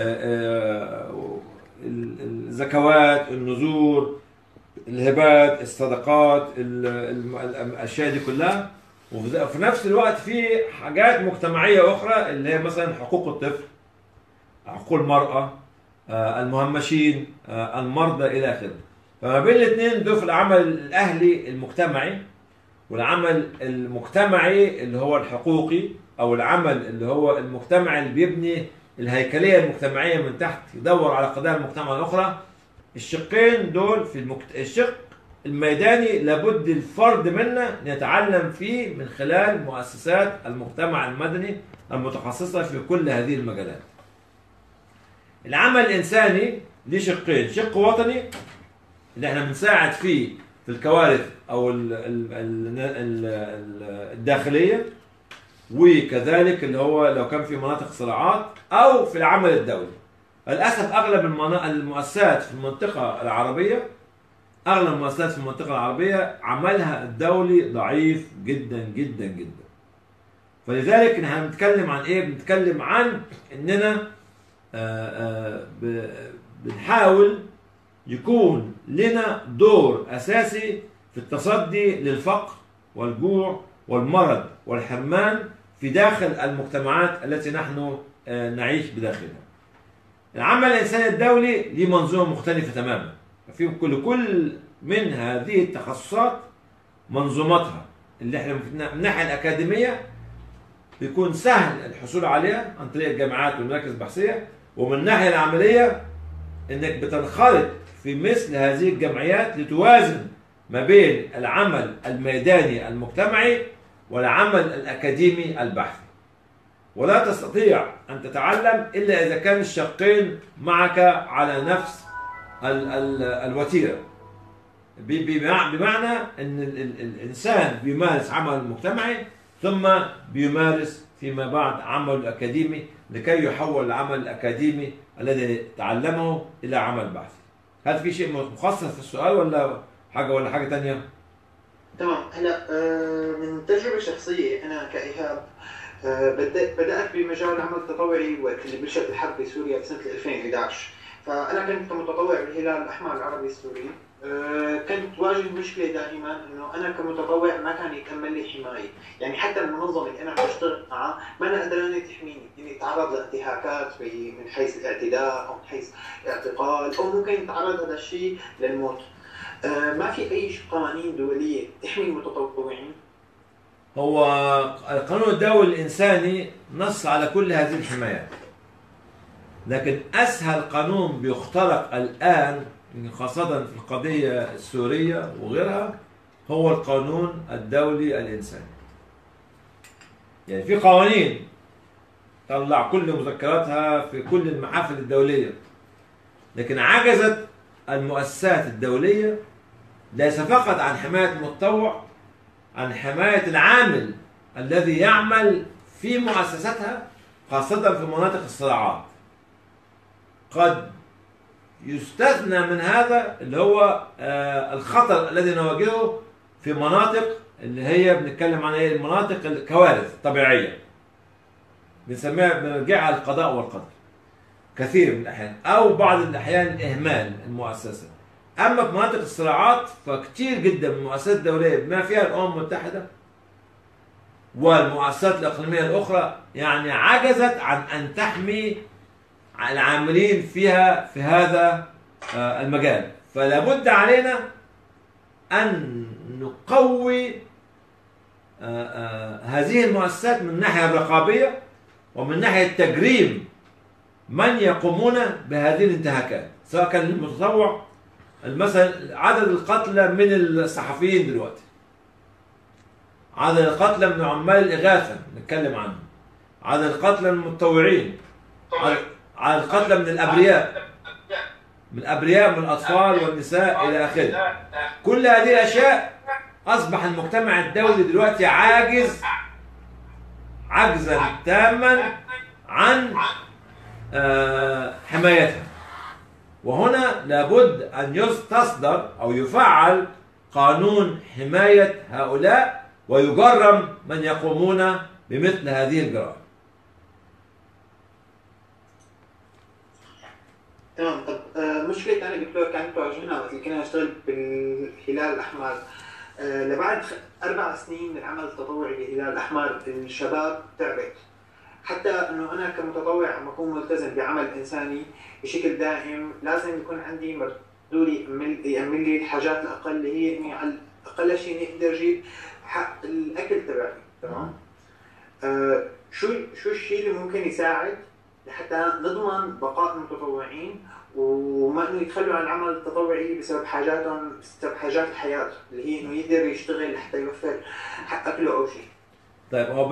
الزكوات، النذور، الهبات، الصدقات، الأشياء دي كلها. وفي نفس الوقت في حاجات مجتمعية أخرى اللي هي مثلا حقوق الطفل، حقوق المرأة، المهمشين، المرضى إلى آخره. فما بين الاثنين دول في العمل الأهلي المجتمعي والعمل المجتمعي اللي هو الحقوقي، أو العمل اللي هو المجتمعي اللي بيبني الهيكلية المجتمعية من تحت، يدور على قضايا المجتمع الأخرى. الشقين دول في الشق الميداني لابد الفرد منا يتعلم فيه من خلال مؤسسات المجتمع المدني المتخصصة في كل هذه المجالات. العمل الإنساني ليه شقين: شق وطني اللي احنا بنساعد فيه في الكوارث أو الداخلية، وكذلك اللي هو لو كان في مناطق صراعات أو في العمل الدولي. للأسف أغلب المؤسسات في المنطقة العربية، عملها الدولي ضعيف جدا جدا جدا. فلذلك نحن بنتكلم عن إيه؟ بنتكلم عن إننا بنحاول يكون لنا دور أساسي في التصدي للفقر والجوع والمرض والحرمان في داخل المجتمعات التي نحن نعيش بداخلها. العمل الإنساني الدولي له منظومة مختلفة تماما، في كل من هذه التخصصات منظومتها اللي احنا من الناحية الأكاديمية بيكون سهل الحصول عليها عن طريق الجامعات والمراكز البحثية، ومن الناحية العملية انك بتنخرط في مثل هذه الجمعيات لتوازن ما بين العمل الميداني المجتمعي والعمل الأكاديمي البحثي. ولا تستطيع أن تتعلم إلا إذا كان الشقين معك على نفس الوتيرة، بمعنى أن الإنسان بيمارس عمل مجتمعي ثم بيمارس فيما بعد عمل الأكاديمي لكي يحول العمل الأكاديمي الذي تعلمه إلى عمل بحثي. هل في شيء مخصص في السؤال ولا حاجة تانية؟ تمام. هلا من تجربة شخصية أنا كإيهاب بدأت بمجال العمل التطوعي وقت اللي بلشت الحرب بسوريا بسنة 2011. فأنا كنت متطوع بالهلال الأحمر العربي السوري. كنت واجه مشكلة دائما إنه أنا كمتطوع ما كان يكمل لي حماية، يعني حتى المنظمة اللي أنا بشتغل معها ما أنا قدرانة تحميني، إني أتعرض لانتهاكات من حيث الاعتداء أو من حيث اعتقال، أو ممكن يتعرض هذا الشيء للموت. ما في أي قوانين دولية تحمي المتطوعين؟ هو القانون الدولي الإنساني نص على كل هذه الحمايات، لكن أسهل قانون بيخترق الآن خاصة في القضية السورية وغيرها هو القانون الدولي الإنساني. يعني في قوانين طلع كل مذكراتها في كل المحافل الدولية، لكن عجزت المؤسسات الدولية ليس فقط عن حماية المتطوع، عن حماية العامل الذي يعمل في مؤسستها خاصة في مناطق الصراعات. قد يستثنى من هذا اللي هو الخطر الذي نواجهه في مناطق اللي هي بنتكلم عن ايه، المناطق الكوارث الطبيعية بنسميها بنرجعها للقضاء والقدر كثير من الأحيان، أو بعض الأحيان إهمال المؤسسة. أما في مناطق الصراعات فكتير جدا من المؤسسات الدولية بما فيها الأمم المتحدة والمؤسسات الإقليمية الأخرى يعني عجزت عن أن تحمي العاملين فيها في هذا المجال. فلا بد علينا أن نقوي هذه المؤسسات من الناحية الرقابية ومن ناحية تجريم من يقومون بهذه الانتهاكات، سواء كان المتطوع. مثلا عدد القتلى من الصحفيين دلوقتي عدد القتلى من عمال الإغاثة نتكلم عنه، عدد القتلى من المتطوعين، عدد القتلى من الأبرياء، من الأطفال والنساء إلى آخره. كل هذه الأشياء أصبح المجتمع الدولي دلوقتي عاجز عجزا تاما عن حمايتها. وهنا لابد أن تصدر أو يفعل قانون حماية هؤلاء ويجرم من يقومون بمثل هذه الجرائم. تمام. طب مشكلة ثانية دكتور كانت تواجهنا وقت اللي كنا نشتغل بالهلال الأحمر، لبعد 4 سنين من العمل التطوعي بالهلال الأحمر الشباب تعبت، حتى انه انا كمتطوع عم اكون ملتزم بعمل انساني بشكل دائم لازم يكون عندي مردود يأمن لي الحاجات الاقل اللي هي اني على اقل شيء نقدر اجيب حق الاكل تبعي. تمام. شو الشيء اللي ممكن يساعد لحتى نضمن بقاء المتطوعين وما انه يتخلوا عن العمل التطوعي بسبب حاجاتهم، بسبب حاجات الحياه اللي هي انه يقدر يشتغل لحتى يوفر حق اكله او شيء. طيب هو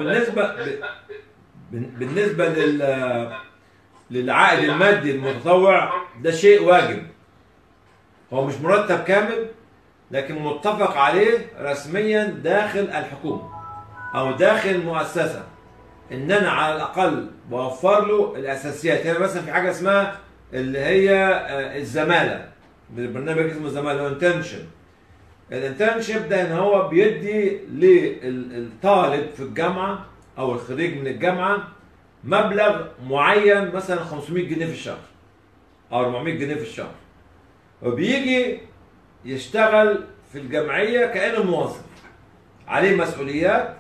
بالنسبة للعائد المادي المتطوع ده شيء واجب، هو مش مرتب كامل لكن متفق عليه رسميا داخل الحكومة أو داخل المؤسسة، إن أنا على الأقل بوفر له الأساسيات. يعني مثلا في حاجة اسمها اللي هي الزمالة، برنامج اسمه الزمالة الانترنشيب. الانترنشيب ده إن هو بيدي للطالب في الجامعة أو الخريج من الجامعة مبلغ معين، مثلا 500 جنيه في الشهر أو 400 جنيه في الشهر، وبيجي يشتغل في الجمعية كأنه موظف عليه مسؤوليات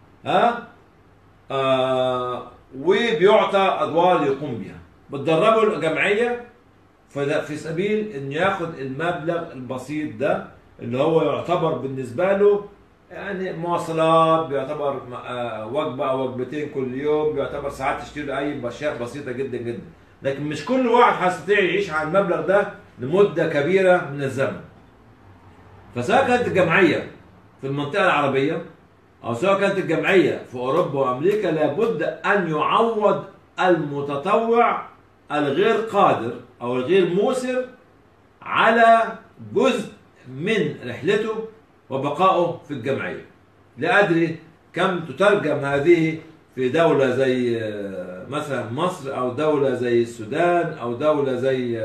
وبيعطى أدوار يقوم بها. بتدربه الجمعية في سبيل إنه ياخد المبلغ البسيط ده اللي هو يعتبر بالنسبة له يعني مواصلات، بيعتبر وجبة أو وجبتين كل يوم، بيعتبر ساعات تشتري أي أشياء بسيطة جدا جدا. لكن مش كل واحد هيستطيع يعيش على المبلغ ده لمدة كبيرة من الزمن. فسواء كانت الجمعية في المنطقة العربية أو سواء كانت الجمعية في أوروبا وأمريكا، لابد أن يعوض المتطوع الغير قادر أو الغير موسر على جزء من رحلته وبقائه في الجمعية. لا أدري كم تترجم هذه في دولة زي مثلا مصر أو دولة زي السودان أو دولة زي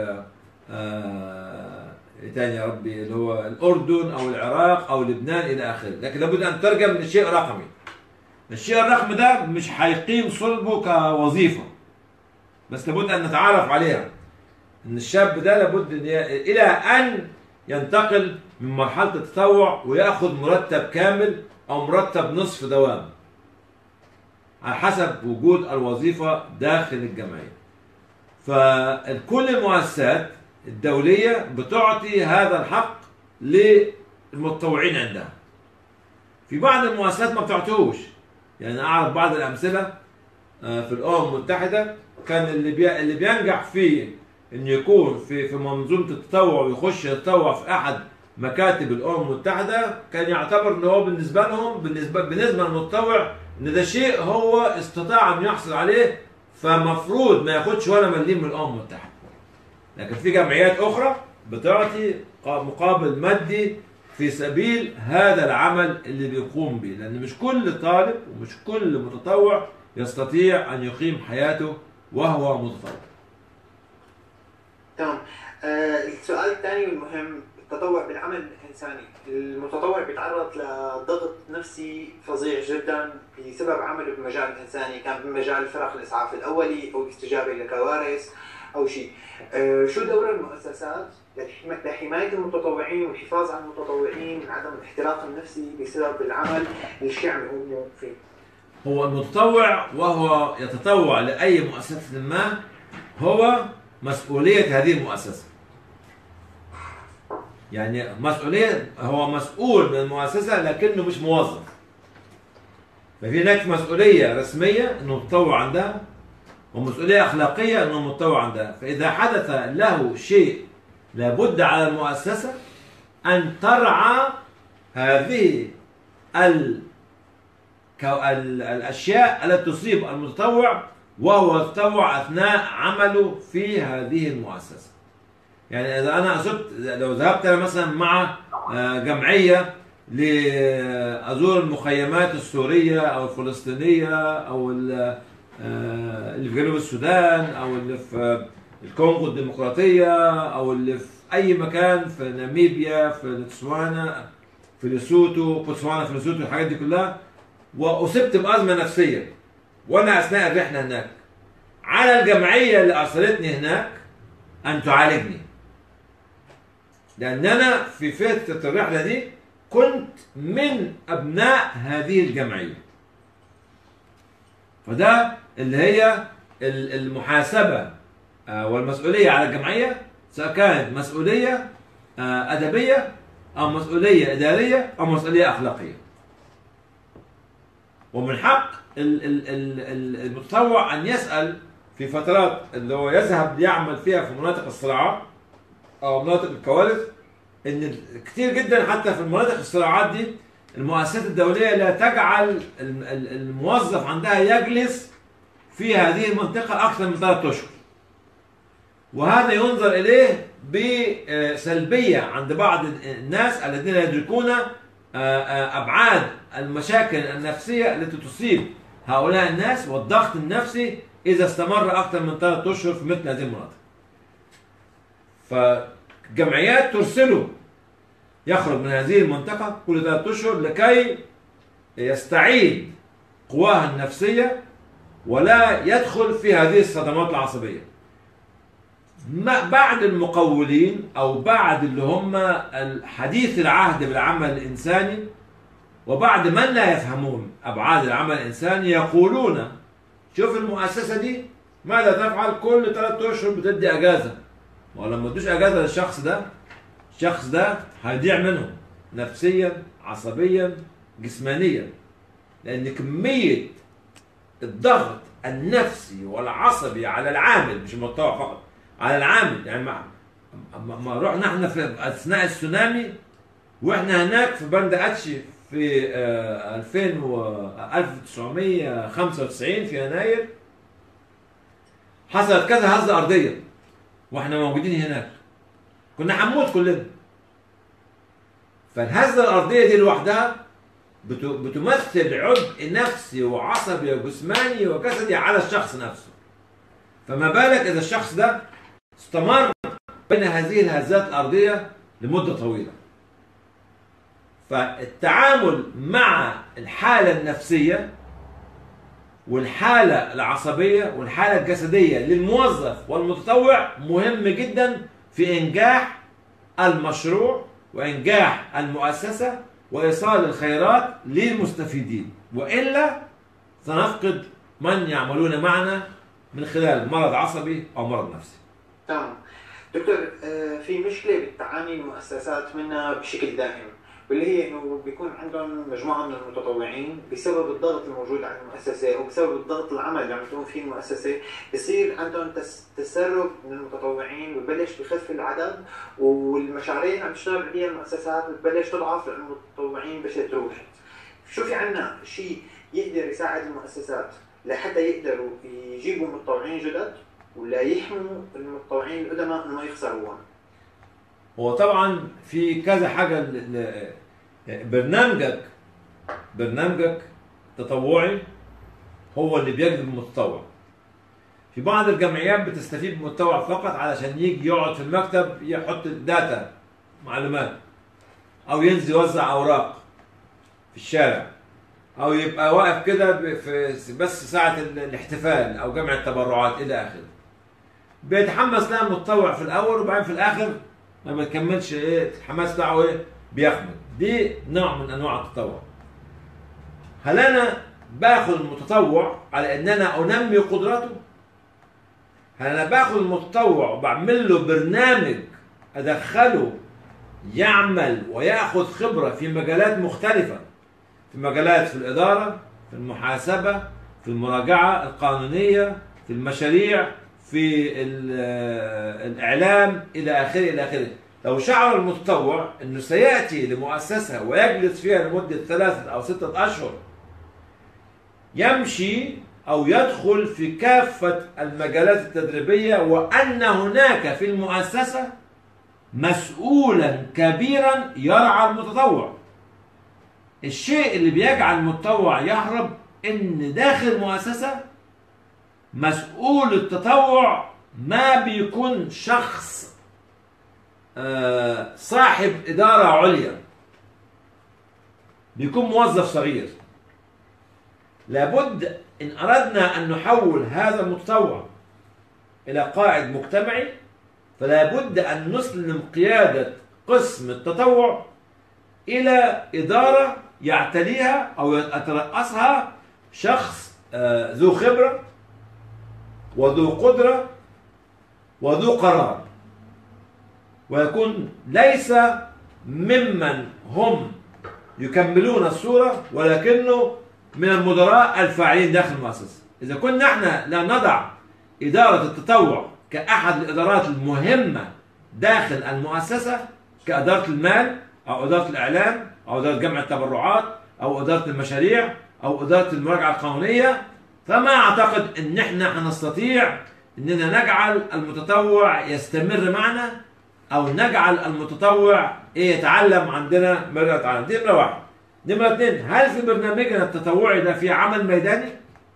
تاني يا ربي اللي هو الأردن أو العراق أو لبنان إلى آخره. لكن لابد أن تترجم لشيء رقمي. الشيء الرقمي ده مش هيقيم صلبه كوظيفة، بس لابد أن نتعرف عليها. إن الشاب ده لابد إلى أن ينتقل من مرحلة التطوع ويأخذ مرتب كامل أو مرتب نصف دوام على حسب وجود الوظيفة داخل الجمعية. فكل المؤسسات الدولية بتعطي هذا الحق للمتطوعين عندها. في بعض المؤسسات ما بتعطيهوش. يعني أعرف بعض الأمثلة في الأمم المتحدة كان اللي بينجح فيه إنه يكون في منظومة التطوع ويخش يتطوع في أحد مكاتب الأمم المتحدة، كان يعتبر إن هو بالنسبة لهم بالنسبة للمتطوع إن ده شيء هو استطاع أن يحصل عليه، فمفروض ما ياخدش ولا مليم من الأمم المتحدة. لكن في جمعيات أخرى بتعطي مقابل مادي في سبيل هذا العمل اللي بيقوم به، لأن مش كل طالب ومش كل متطوع يستطيع أن يقيم حياته وهو متطوع. تمام. السؤال الثاني والمهم، التطوع بالعمل الإنساني. المتطوع بيتعرض لضغط نفسي فظيع جدا بسبب عمله بالمجال الإنساني، كان بمجال الفرق الإسعاف الأولي أو الاستجابة لكوارث أو شيء. شو دور المؤسسات لحماية المتطوعين والحفاظ على المتطوعين من عدم الاحتراق النفسي بسبب العمل الشعبي هو فيه؟ هو المتطوع وهو يتطوع لأي مؤسسة ما هو مسؤولية هذه المؤسسة. يعني مسؤولية، هو مسؤول من المؤسسة لكنه مش موظف. ففي هناك مسؤولية رسمية انه متطوع عندها، ومسؤولية أخلاقية انه متطوع عندها. فإذا حدث له شيء لابد على المؤسسة أن ترعى هذه الأشياء التي تصيب المتطوع وهو يتطوع أثناء عمله في هذه المؤسسة. يعني إذا أنا لو ذهبت أنا مثلا مع جمعية لأزور المخيمات السورية أو الفلسطينية أو اللي في جنوب السودان أو اللي في الكونغو الديمقراطية أو اللي في أي مكان في ناميبيا في تسوانا في ليسوتو بوتسوانا في ليسوتو الحاجات دي كلها، وأصبت بأزمة نفسية وأنا أثناء الرحلة هناك، على الجمعية اللي أرسلتني هناك أن تعالجني، لأن أنا في فترة الرحلة دي كنت من أبناء هذه الجمعية. فده اللي هي المحاسبة والمسؤولية على الجمعية، سواء كانت مسؤولية أدبية أو مسؤولية إدارية أو مسؤولية أخلاقية. ومن حق المتطوع أن يسأل في فترات اللي هو يذهب ليعمل فيها في مناطق الصراعات أو مناطق الكوارث، إن كتير جدا حتى في مناطق الصراعات دي المؤسسات الدولية لا تجعل الموظف عندها يجلس في هذه المنطقة أكثر من 3 أشهر. وهذا ينظر إليه بسلبية عند بعض الناس الذين يدركون أبعاد المشاكل النفسية التي تصيب هؤلاء الناس والضغط النفسي إذا استمر أكثر من 3 أشهر في مثل هذه المناطق. فالجمعيات ترسله يخرج من هذه المنطقة كل 3 أشهر لكي يستعيد قواه النفسية ولا يدخل في هذه الصدمات العصبية. بعد المقولين أو بعد اللي هم الحديث العهد بالعمل الإنساني وبعد من لا يفهمون أبعاد العمل الإنساني يقولون شوف المؤسسة دي ماذا تفعل كل 3 أشهر بتدي أجازة، ولما تدوش أجازة للشخص ده الشخص ده هيضيع منهم نفسيا عصبيا جسمانيا، لأن كمية الضغط النفسي والعصبي على العامل مش المتطوع فقط، على العامل. يعني ما رحنا احنا في اثناء السونامي واحنا هناك في بند اتشي في 1995 في يناير حصلت كذا هزة أرضية واحنا موجودين هناك، كنا هنموت كلنا. فالهزة الأرضية دي لوحدها بتمثل عبء نفسي وعصبي وجسماني وجسدي على الشخص نفسه، فما بالك إذا الشخص ده استمر بين هذه الهزات الأرضية لمدة طويلة. فالتعامل مع الحالة النفسية والحالة العصبية والحالة الجسدية للموظف والمتطوع مهم جدا في إنجاح المشروع وإنجاح المؤسسة وإيصال الخيرات للمستفيدين، وإلا سنفقد من يعملون معنا من خلال مرض عصبي أو مرض نفسي. تمام دكتور، في مشكلة بتعاني المؤسسات منها بشكل دائم، واللي هي انه بيكون عندهم مجموعة من المتطوعين بسبب الضغط الموجود على المؤسسة وبسبب الضغط العمل اللي عم تقوم فيه المؤسسة، بصير عندهم تسرب من المتطوعين وبلش بخف العدد، والمشاريع اللي عم تشتغل عليها المؤسسات بتبلش تضعف لأن المتطوعين بلشت تروح. شو في عنا شيء يقدر يساعد المؤسسات لحتى يقدروا يجيبوا متطوعين جدد ولا يحموا المتطوعين القدماء انه ما يخسروهم؟ هو طبعا في كذا حاجه. برنامجك تطوعي هو اللي بيجذب المتطوع. في بعض الجمعيات بتستفيد بالمتطوع فقط علشان يجي يقعد في المكتب يحط داتا معلومات، او ينزل يوزع اوراق في الشارع، او يبقى واقف كده في بس ساعه الاحتفال او جمع التبرعات الى اخره. بيتحمس لها المتطوع في الاول وبعدين في الاخر ما بيكملش الحماس بتاعه بيخمد. دي نوع من انواع التطوع. هل انا باخذ المتطوع على ان انا انمي قدراته؟ هل انا باخذ المتطوع وبعمل له برنامج ادخله يعمل وياخذ خبره في مجالات مختلفه، في مجالات في الاداره، في المحاسبه، في المراجعه القانونيه، في المشاريع، في الإعلام إلى آخره إلى آخره. لو شعر المتطوع أنه سيأتي لمؤسسة ويجلس فيها لمدة 3 أو 6 أشهر يمشي أو يدخل في كافة المجالات التدريبية، وأن هناك في المؤسسة مسؤولا كبيرا يرعى المتطوع. الشيء اللي بيجعل المتطوع يهرب إن داخل المؤسسة مسؤول التطوع ما بيكون شخص صاحب إدارة عليا، بيكون موظف صغير. لابد إن أردنا أن نحول هذا المتطوع إلى قائد مجتمعي، فلابد أن نسلم قيادة قسم التطوع إلى إدارة يعتليها أو يترأسها شخص ذو خبرة وذو قدرة وذو قرار، ويكون ليس ممن هم يكملون الصورة، ولكنه من المدراء الفاعلين داخل المؤسسة. إذا كنا احنا لا نضع إدارة التطوع كأحد الإدارات المهمة داخل المؤسسة، كإدارة المال أو إدارة الإعلام أو إدارة جمع التبرعات أو إدارة المشاريع أو إدارة المراجعة القانونية، فما أعتقد إن احنا هنستطيع إننا نجعل المتطوع يستمر معنا أو نجعل المتطوع يتعلم عندنا مرة يتعلم. دي نمرة واحد. نمرة اتنين، هل في برنامجنا التطوعي ده في عمل ميداني؟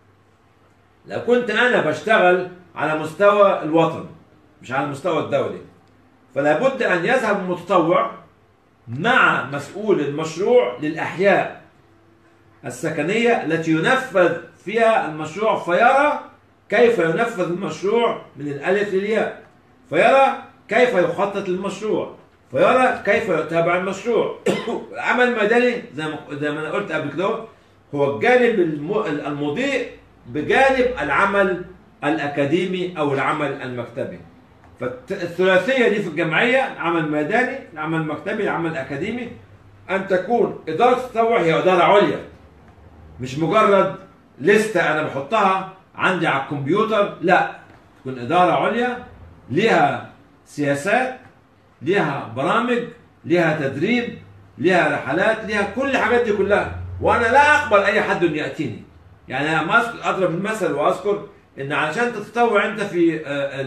لو كنت أنا بشتغل على مستوى الوطن مش على المستوى الدولي، فلا بد أن يذهب المتطوع مع مسؤول المشروع للأحياء السكنية التي ينفذ فيها المشروع، فيرى كيف ينفذ المشروع من الألف للياء، فيرى كيف يخطط للمشروع، فيرى كيف يتابع المشروع. العمل الميداني زي ما أنا قلت قبل كده هو الجانب المضيء بجانب العمل الأكاديمي أو العمل المكتبي. فالثلاثية دي في الجمعية، العمل الميداني، العمل المكتبي، العمل الأكاديمي، أن تكون إدارة التطوع هي إدارة عليا، مش مجرد لستة أنا بحطها عندي على الكمبيوتر، لا، تكون إدارة عليا لها سياسات، لها برامج، لها تدريب، لها رحلات، لها كل الحاجات دي كلها. وأنا لا أقبل أي حد أن يأتيني. يعني أنا أضرب المثل وأذكر إن علشان تتطوع أنت في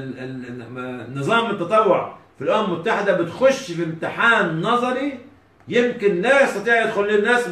نظام التطوع في الأمم المتحدة بتخش في امتحان نظري يمكن لا يستطيع يدخل الناس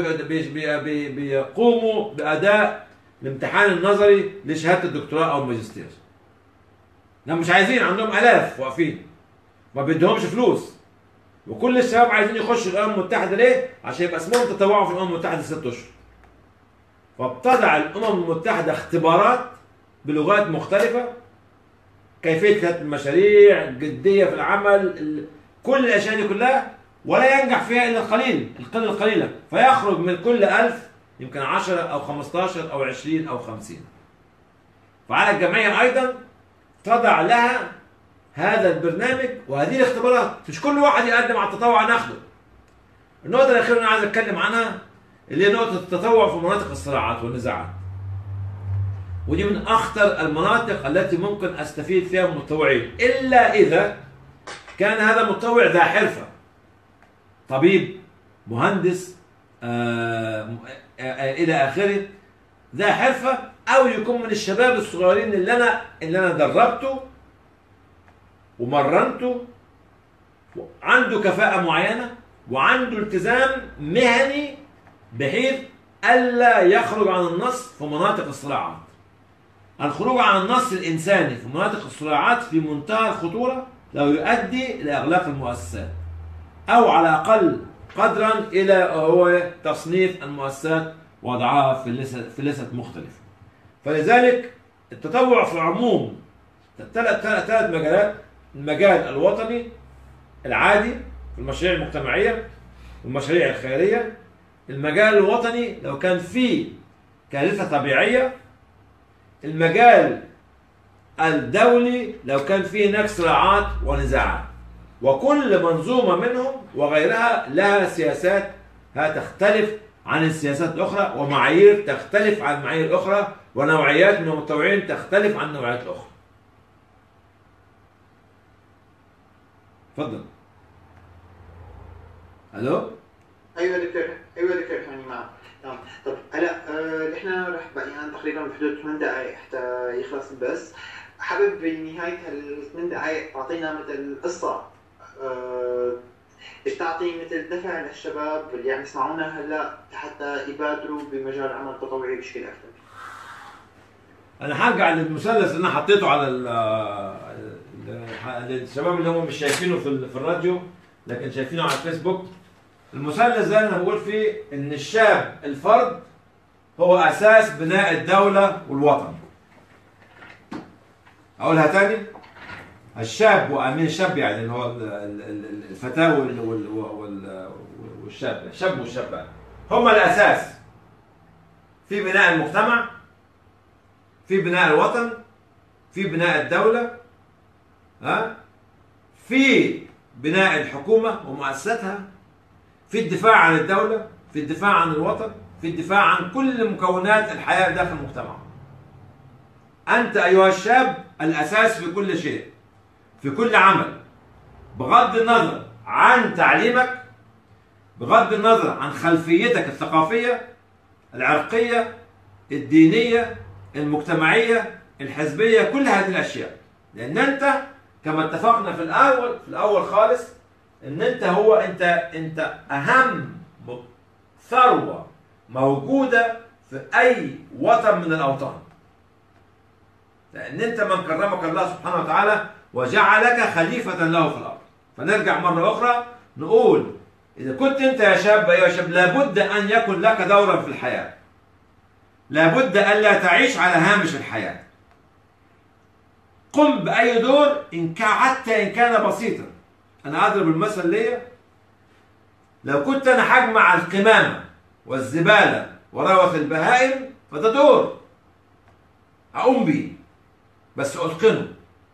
بيقوموا بأداء الامتحان النظري لشهادة الدكتوراه أو الماجستير. هم مش عايزين، عندهم آلاف واقفين ما بيدهمش فلوس، وكل الشباب عايزين يخشوا الأمم المتحدة. ليه؟ عشان يبقى اسمهم تطوعوا في الأمم المتحدة 6 أشهر. فابتدع الأمم المتحدة اختبارات بلغات مختلفة، كيفية كتابة المشاريع، الجدية في العمل، كل الأشياء دي كلها، ولا ينجح فيها إلا القليل، القلة القليلة، فيخرج من كل 1000 يمكن 10 أو 15 أو 20 أو 50. فعلى الجمعية أيضا تضع لها هذا البرنامج وهذه الاختبارات، مش كل واحد يقدم على التطوع ناخده. النقطة الأخيرة اللي أنا عايز أتكلم عنها اللي هي نقطة التطوع في مناطق الصراعات والنزاعات. ودي من أخطر المناطق التي ممكن أستفيد فيها من المتطوعين، إلا إذا كان هذا المتطوع ذا حرفة، طبيب، مهندس، إلى آخره، ذا حرفة، أو يكون من الشباب الصغيرين اللي أنا دربته ومرنته، عنده كفاءة معينة وعنده التزام مهني بحيث ألا يخرج عن النص في مناطق الصراعات. الخروج عن النص الإنساني في مناطق الصراعات في منتهى الخطورة لو يؤدي إلى إغلاق المؤسسات، أو على أقل قدرا إلى هو تصنيف المؤسسات ووضعها في لست مختلفة. فلذلك التطوع في العموم ثلاث مجالات: المجال الوطني العادي في المشاريع المجتمعية والمشاريع الخيرية، المجال الوطني لو كان فيه كارثة طبيعية، المجال الدولي لو كان فيه هناك صراعات ونزاعات. وكل منظومة منهم وغيرها لها سياسات تختلف عن السياسات الأخرى، ومعايير تختلف عن المعايير الأخرى، ونوعيات من المتطوعين تختلف عن النوعيات الأخرى. اتفضل. ألو؟ ايوه دكتور هاني معك. تمام. طب هلا نحن رح بقينا تقريبا بحدود 8 دقائق حتى يخلص البث. حابب بنهايه هال8 دقائق تعطينا مثل قصه تعطي مثل دفع للشباب اللي عم يسمعونا هلا حتى يبادروا بمجال العمل التطوعي بشكل اكثر. انا هرجع للمثلث اللي انا حطيته على الشباب اللي هم مش شايفينه في الراديو لكن شايفينه على الفيسبوك. المثلث ده انا بقول فيه ان الشاب الفرد هو اساس بناء الدولة والوطن. اقولها تاني. الشاب وامين الشاب يعني اللي هو الفتاة والشاب، الشاب والشابة هما الاساس في بناء المجتمع، في بناء الوطن، في بناء الدولة، في بناء الحكومة ومؤسساتها، في الدفاع عن الدولة، في الدفاع عن الوطن، في الدفاع عن كل مكونات الحياة داخل المجتمع. أنت أيها الشاب الأساس في كل شيء، في كل عمل، بغض النظر عن تعليمك، بغض النظر عن خلفيتك الثقافية، العرقية، الدينية، المجتمعية، الحزبية، كل هذه الأشياء. لأن أنت كما اتفقنا في الأول خالص ان انت اهم ثروة موجودة في اي وطن من الاوطان. لان انت من كرمك الله سبحانه وتعالى وجعلك خليفة له في الارض. فنرجع مرة اخرى نقول اذا كنت انت يا شاب ايها الشاب لابد ان يكن لك دورا في الحياة. لابد ان لا تعيش على هامش الحياة. قم باي دور حتى ان كان بسيطا. أنا أضرب المثل ليا، لو كنت أنا هجمع القمامة والزبالة وروث البهائم فده دور أقوم بيه بس أتقنه،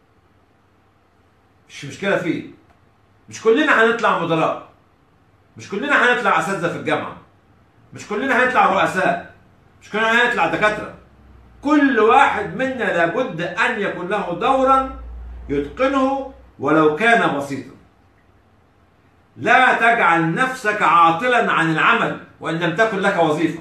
مش مشكلة فيه. مش كلنا هنطلع مدراء، مش كلنا هنطلع أساتذة في الجامعة، مش كلنا هنطلع رؤساء، مش كلنا هنطلع دكاترة. كل واحد منا لابد أن يكون له دورا يتقنه ولو كان بسيطا. لا تجعل نفسك عاطلا عن العمل وإن لم تكن لك وظيفة.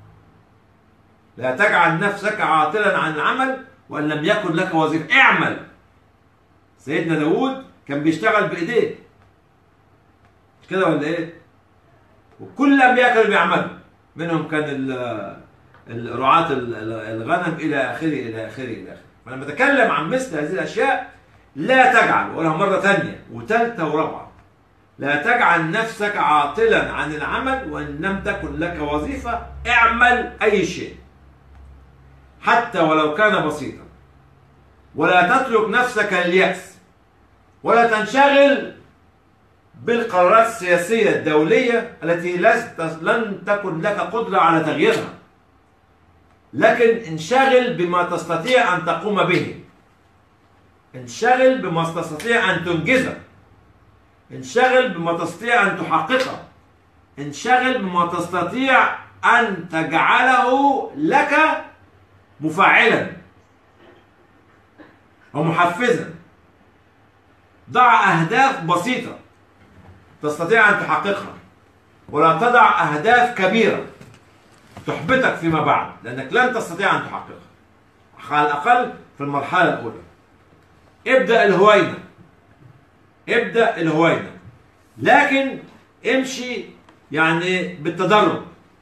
لا تجعل نفسك عاطلا عن العمل وإن لم يكن لك وظيفة. اعمل. سيدنا داود كان بيشتغل بإيديه، مش كده ولا إيه؟ وكل الأنبياء كانوا بيعملوا، منهم كان رعاة الغنم إلى آخره إلى آخره إلى آخره. فلما بتكلم عن مثل هذه الأشياء لا تجعل، ولا مرة ثانية وثالثة ورابعة، لا تجعل نفسك عاطلا عن العمل وإن لم تكن لك وظيفة. اعمل أي شيء حتى ولو كان بسيطا، ولا تترك نفسك لليأس، ولا تنشغل بالقرارات السياسية الدولية التي لن تكن لك قدرة على تغييرها، لكن انشغل بما تستطيع أن تقوم به. انشغل بما تستطيع أن تنجزه. انشغل بما تستطيع أن تحققه. انشغل بما تستطيع أن تجعله لك مفعلا ومحفزا. ضع أهداف بسيطة تستطيع أن تحققها، ولا تضع أهداف كبيرة تحبطك فيما بعد، لأنك لن تستطيع أن تحققها على الأقل في المرحلة الأولى. ابدأ الهوينة، ابدأ الهوينة، لكن امشي يعني بالتدرج.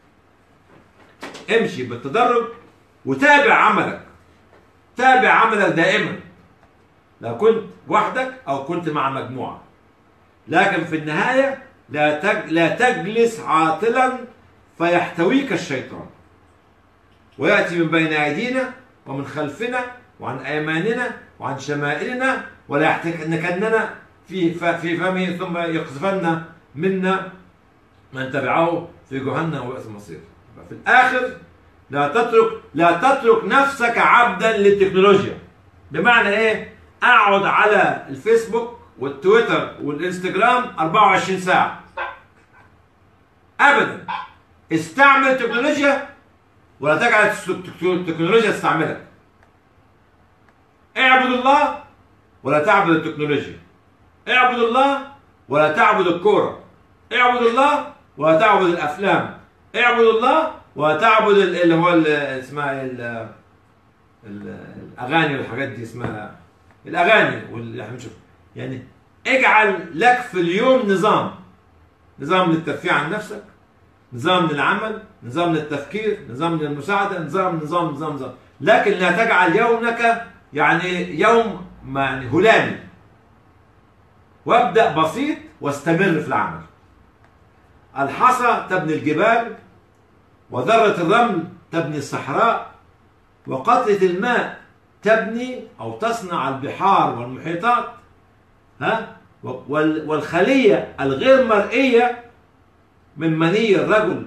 امشي بالتدرج وتابع عملك. تابع عملك دائما، لو كنت وحدك أو كنت مع مجموعة. لكن في النهاية لا تجلس عاطلا فيحتويك الشيطان ويأتي من بين أيدينا ومن خلفنا وعن أيماننا وعن شمائلنا ولا يحتكننا في فمه ثم يقذفن منا من تبعه في جهنم وبئس المصير. في الآخر لا تترك نفسك عبدا للتكنولوجيا. بمعنى إيه؟ أقعد على الفيسبوك والتويتر والإنستجرام 24 ساعة أبدا. استعمل التكنولوجيا ولا تجعل التكنولوجيا تستعملك. اعبد الله ولا تعبد التكنولوجيا. اعبد الله ولا تعبد الكورة. اعبد الله وتعبد الافلام. اعبد الله وتعبد اللي هو اسمها الاغاني والحاجات دي، اسمها الاغاني واللي احنا بنشوفها. يعني اجعل لك في اليوم نظام للترفيه عن نفسك، نظام للعمل، نظام للتفكير، نظام للمساعده، نظام، لكن لا تجعل يومك يعني يوم يعني هلامي. وابدأ بسيط واستمر في العمل. الحصى تبني الجبال، وذرة الرمل تبني الصحراء، وقطرة الماء تبني أو تصنع البحار والمحيطات. والخلية الغير مرئية من مني الرجل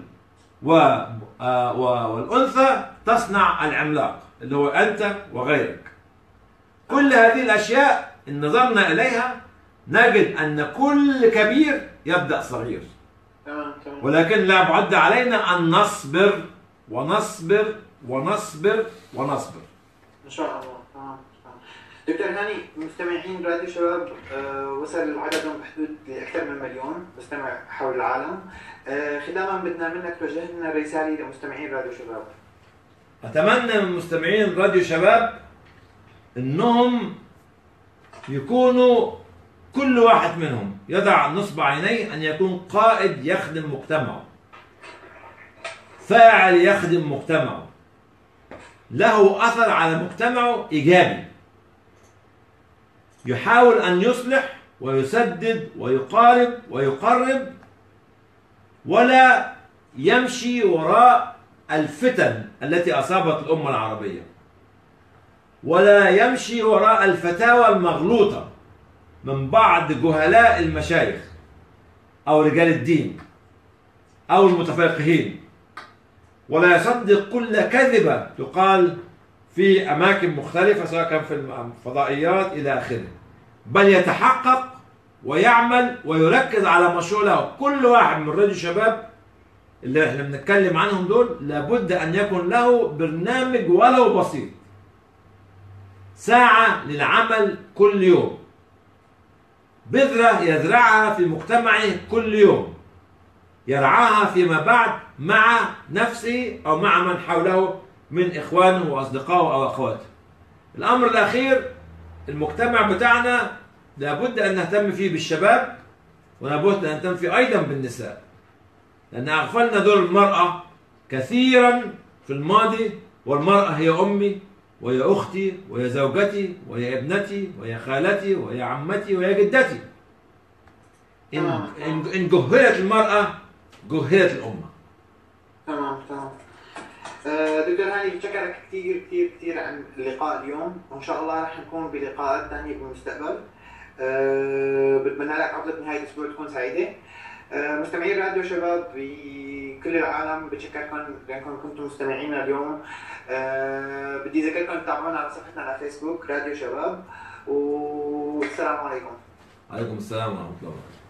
والأنثى تصنع العملاق اللي هو أنت وغيرك. كل هذه الأشياء إن نظرنا إليها نجد أن كل كبير يبدأ صغير. ولكن لا بد علينا أن نصبر ونصبر ونصبر ونصبر. إن شاء الله. دكتور هاني، مستمعين راديو شباب وصل عددهم بحدود أكثر من 1,000,000 مستمع حول العالم. ختاما بدنا منك توجه لنا رسالة لمستمعين راديو شباب. أتمنى من مستمعين راديو شباب أنهم يكونوا كل واحد منهم يضع نصب عينيه أن يكون قائد يخدم مجتمعه، فاعل يخدم مجتمعه، له أثر على مجتمعه إيجابي، يحاول أن يصلح ويسدد ويقارب ويقرب، ولا يمشي وراء الفتن التي أصابت الأمة العربية، ولا يمشي وراء الفتاوى المغلوطة من بعض جهلاء المشايخ أو رجال الدين أو المتفقهين، ولا يصدق كل كذبة تقال في أماكن مختلفة سواء كان في الفضائيات إلى آخره، بل يتحقق ويعمل ويركز على مشروع له. كل واحد من راديو شباب اللي احنا بنتكلم عنهم دول لابد أن يكون له برنامج ولو بسيط، ساعة للعمل كل يوم، بذرة يزرعها في مجتمعه كل يوم، يرعاها فيما بعد مع نفسه أو مع من حوله من إخوانه وأصدقائه أو أخواته. الأمر الأخير، المجتمع بتاعنا لابد أن نهتم فيه بالشباب، ولابد أن نهتم فيه أيضا بالنساء، لأن أغفلنا دور المرأة كثيرا في الماضي، والمرأة هي أمي وهي أختي وهي زوجتي وهي ابنتي وهي خالتي وهي عمتي وهي جدتي. إن جهلت المرأة جهلت الأمة. تمام. دكتور هاني، بشكرك كثير كثير كثير عن اللقاء اليوم، وإن شاء الله رح نكون بلقاءات ثانية بالمستقبل. بتمنى لك عطلة نهاية الأسبوع تكون سعيدة. مستمعين راديو شباب بكل العالم، بتشكركم لأنكم كنتم مستمعينا اليوم. بدي أذكركم تتابعونا على صفحتنا على فيسبوك راديو شباب، والسلام عليكم. عليكم السلام ورحمة الله وبركاته.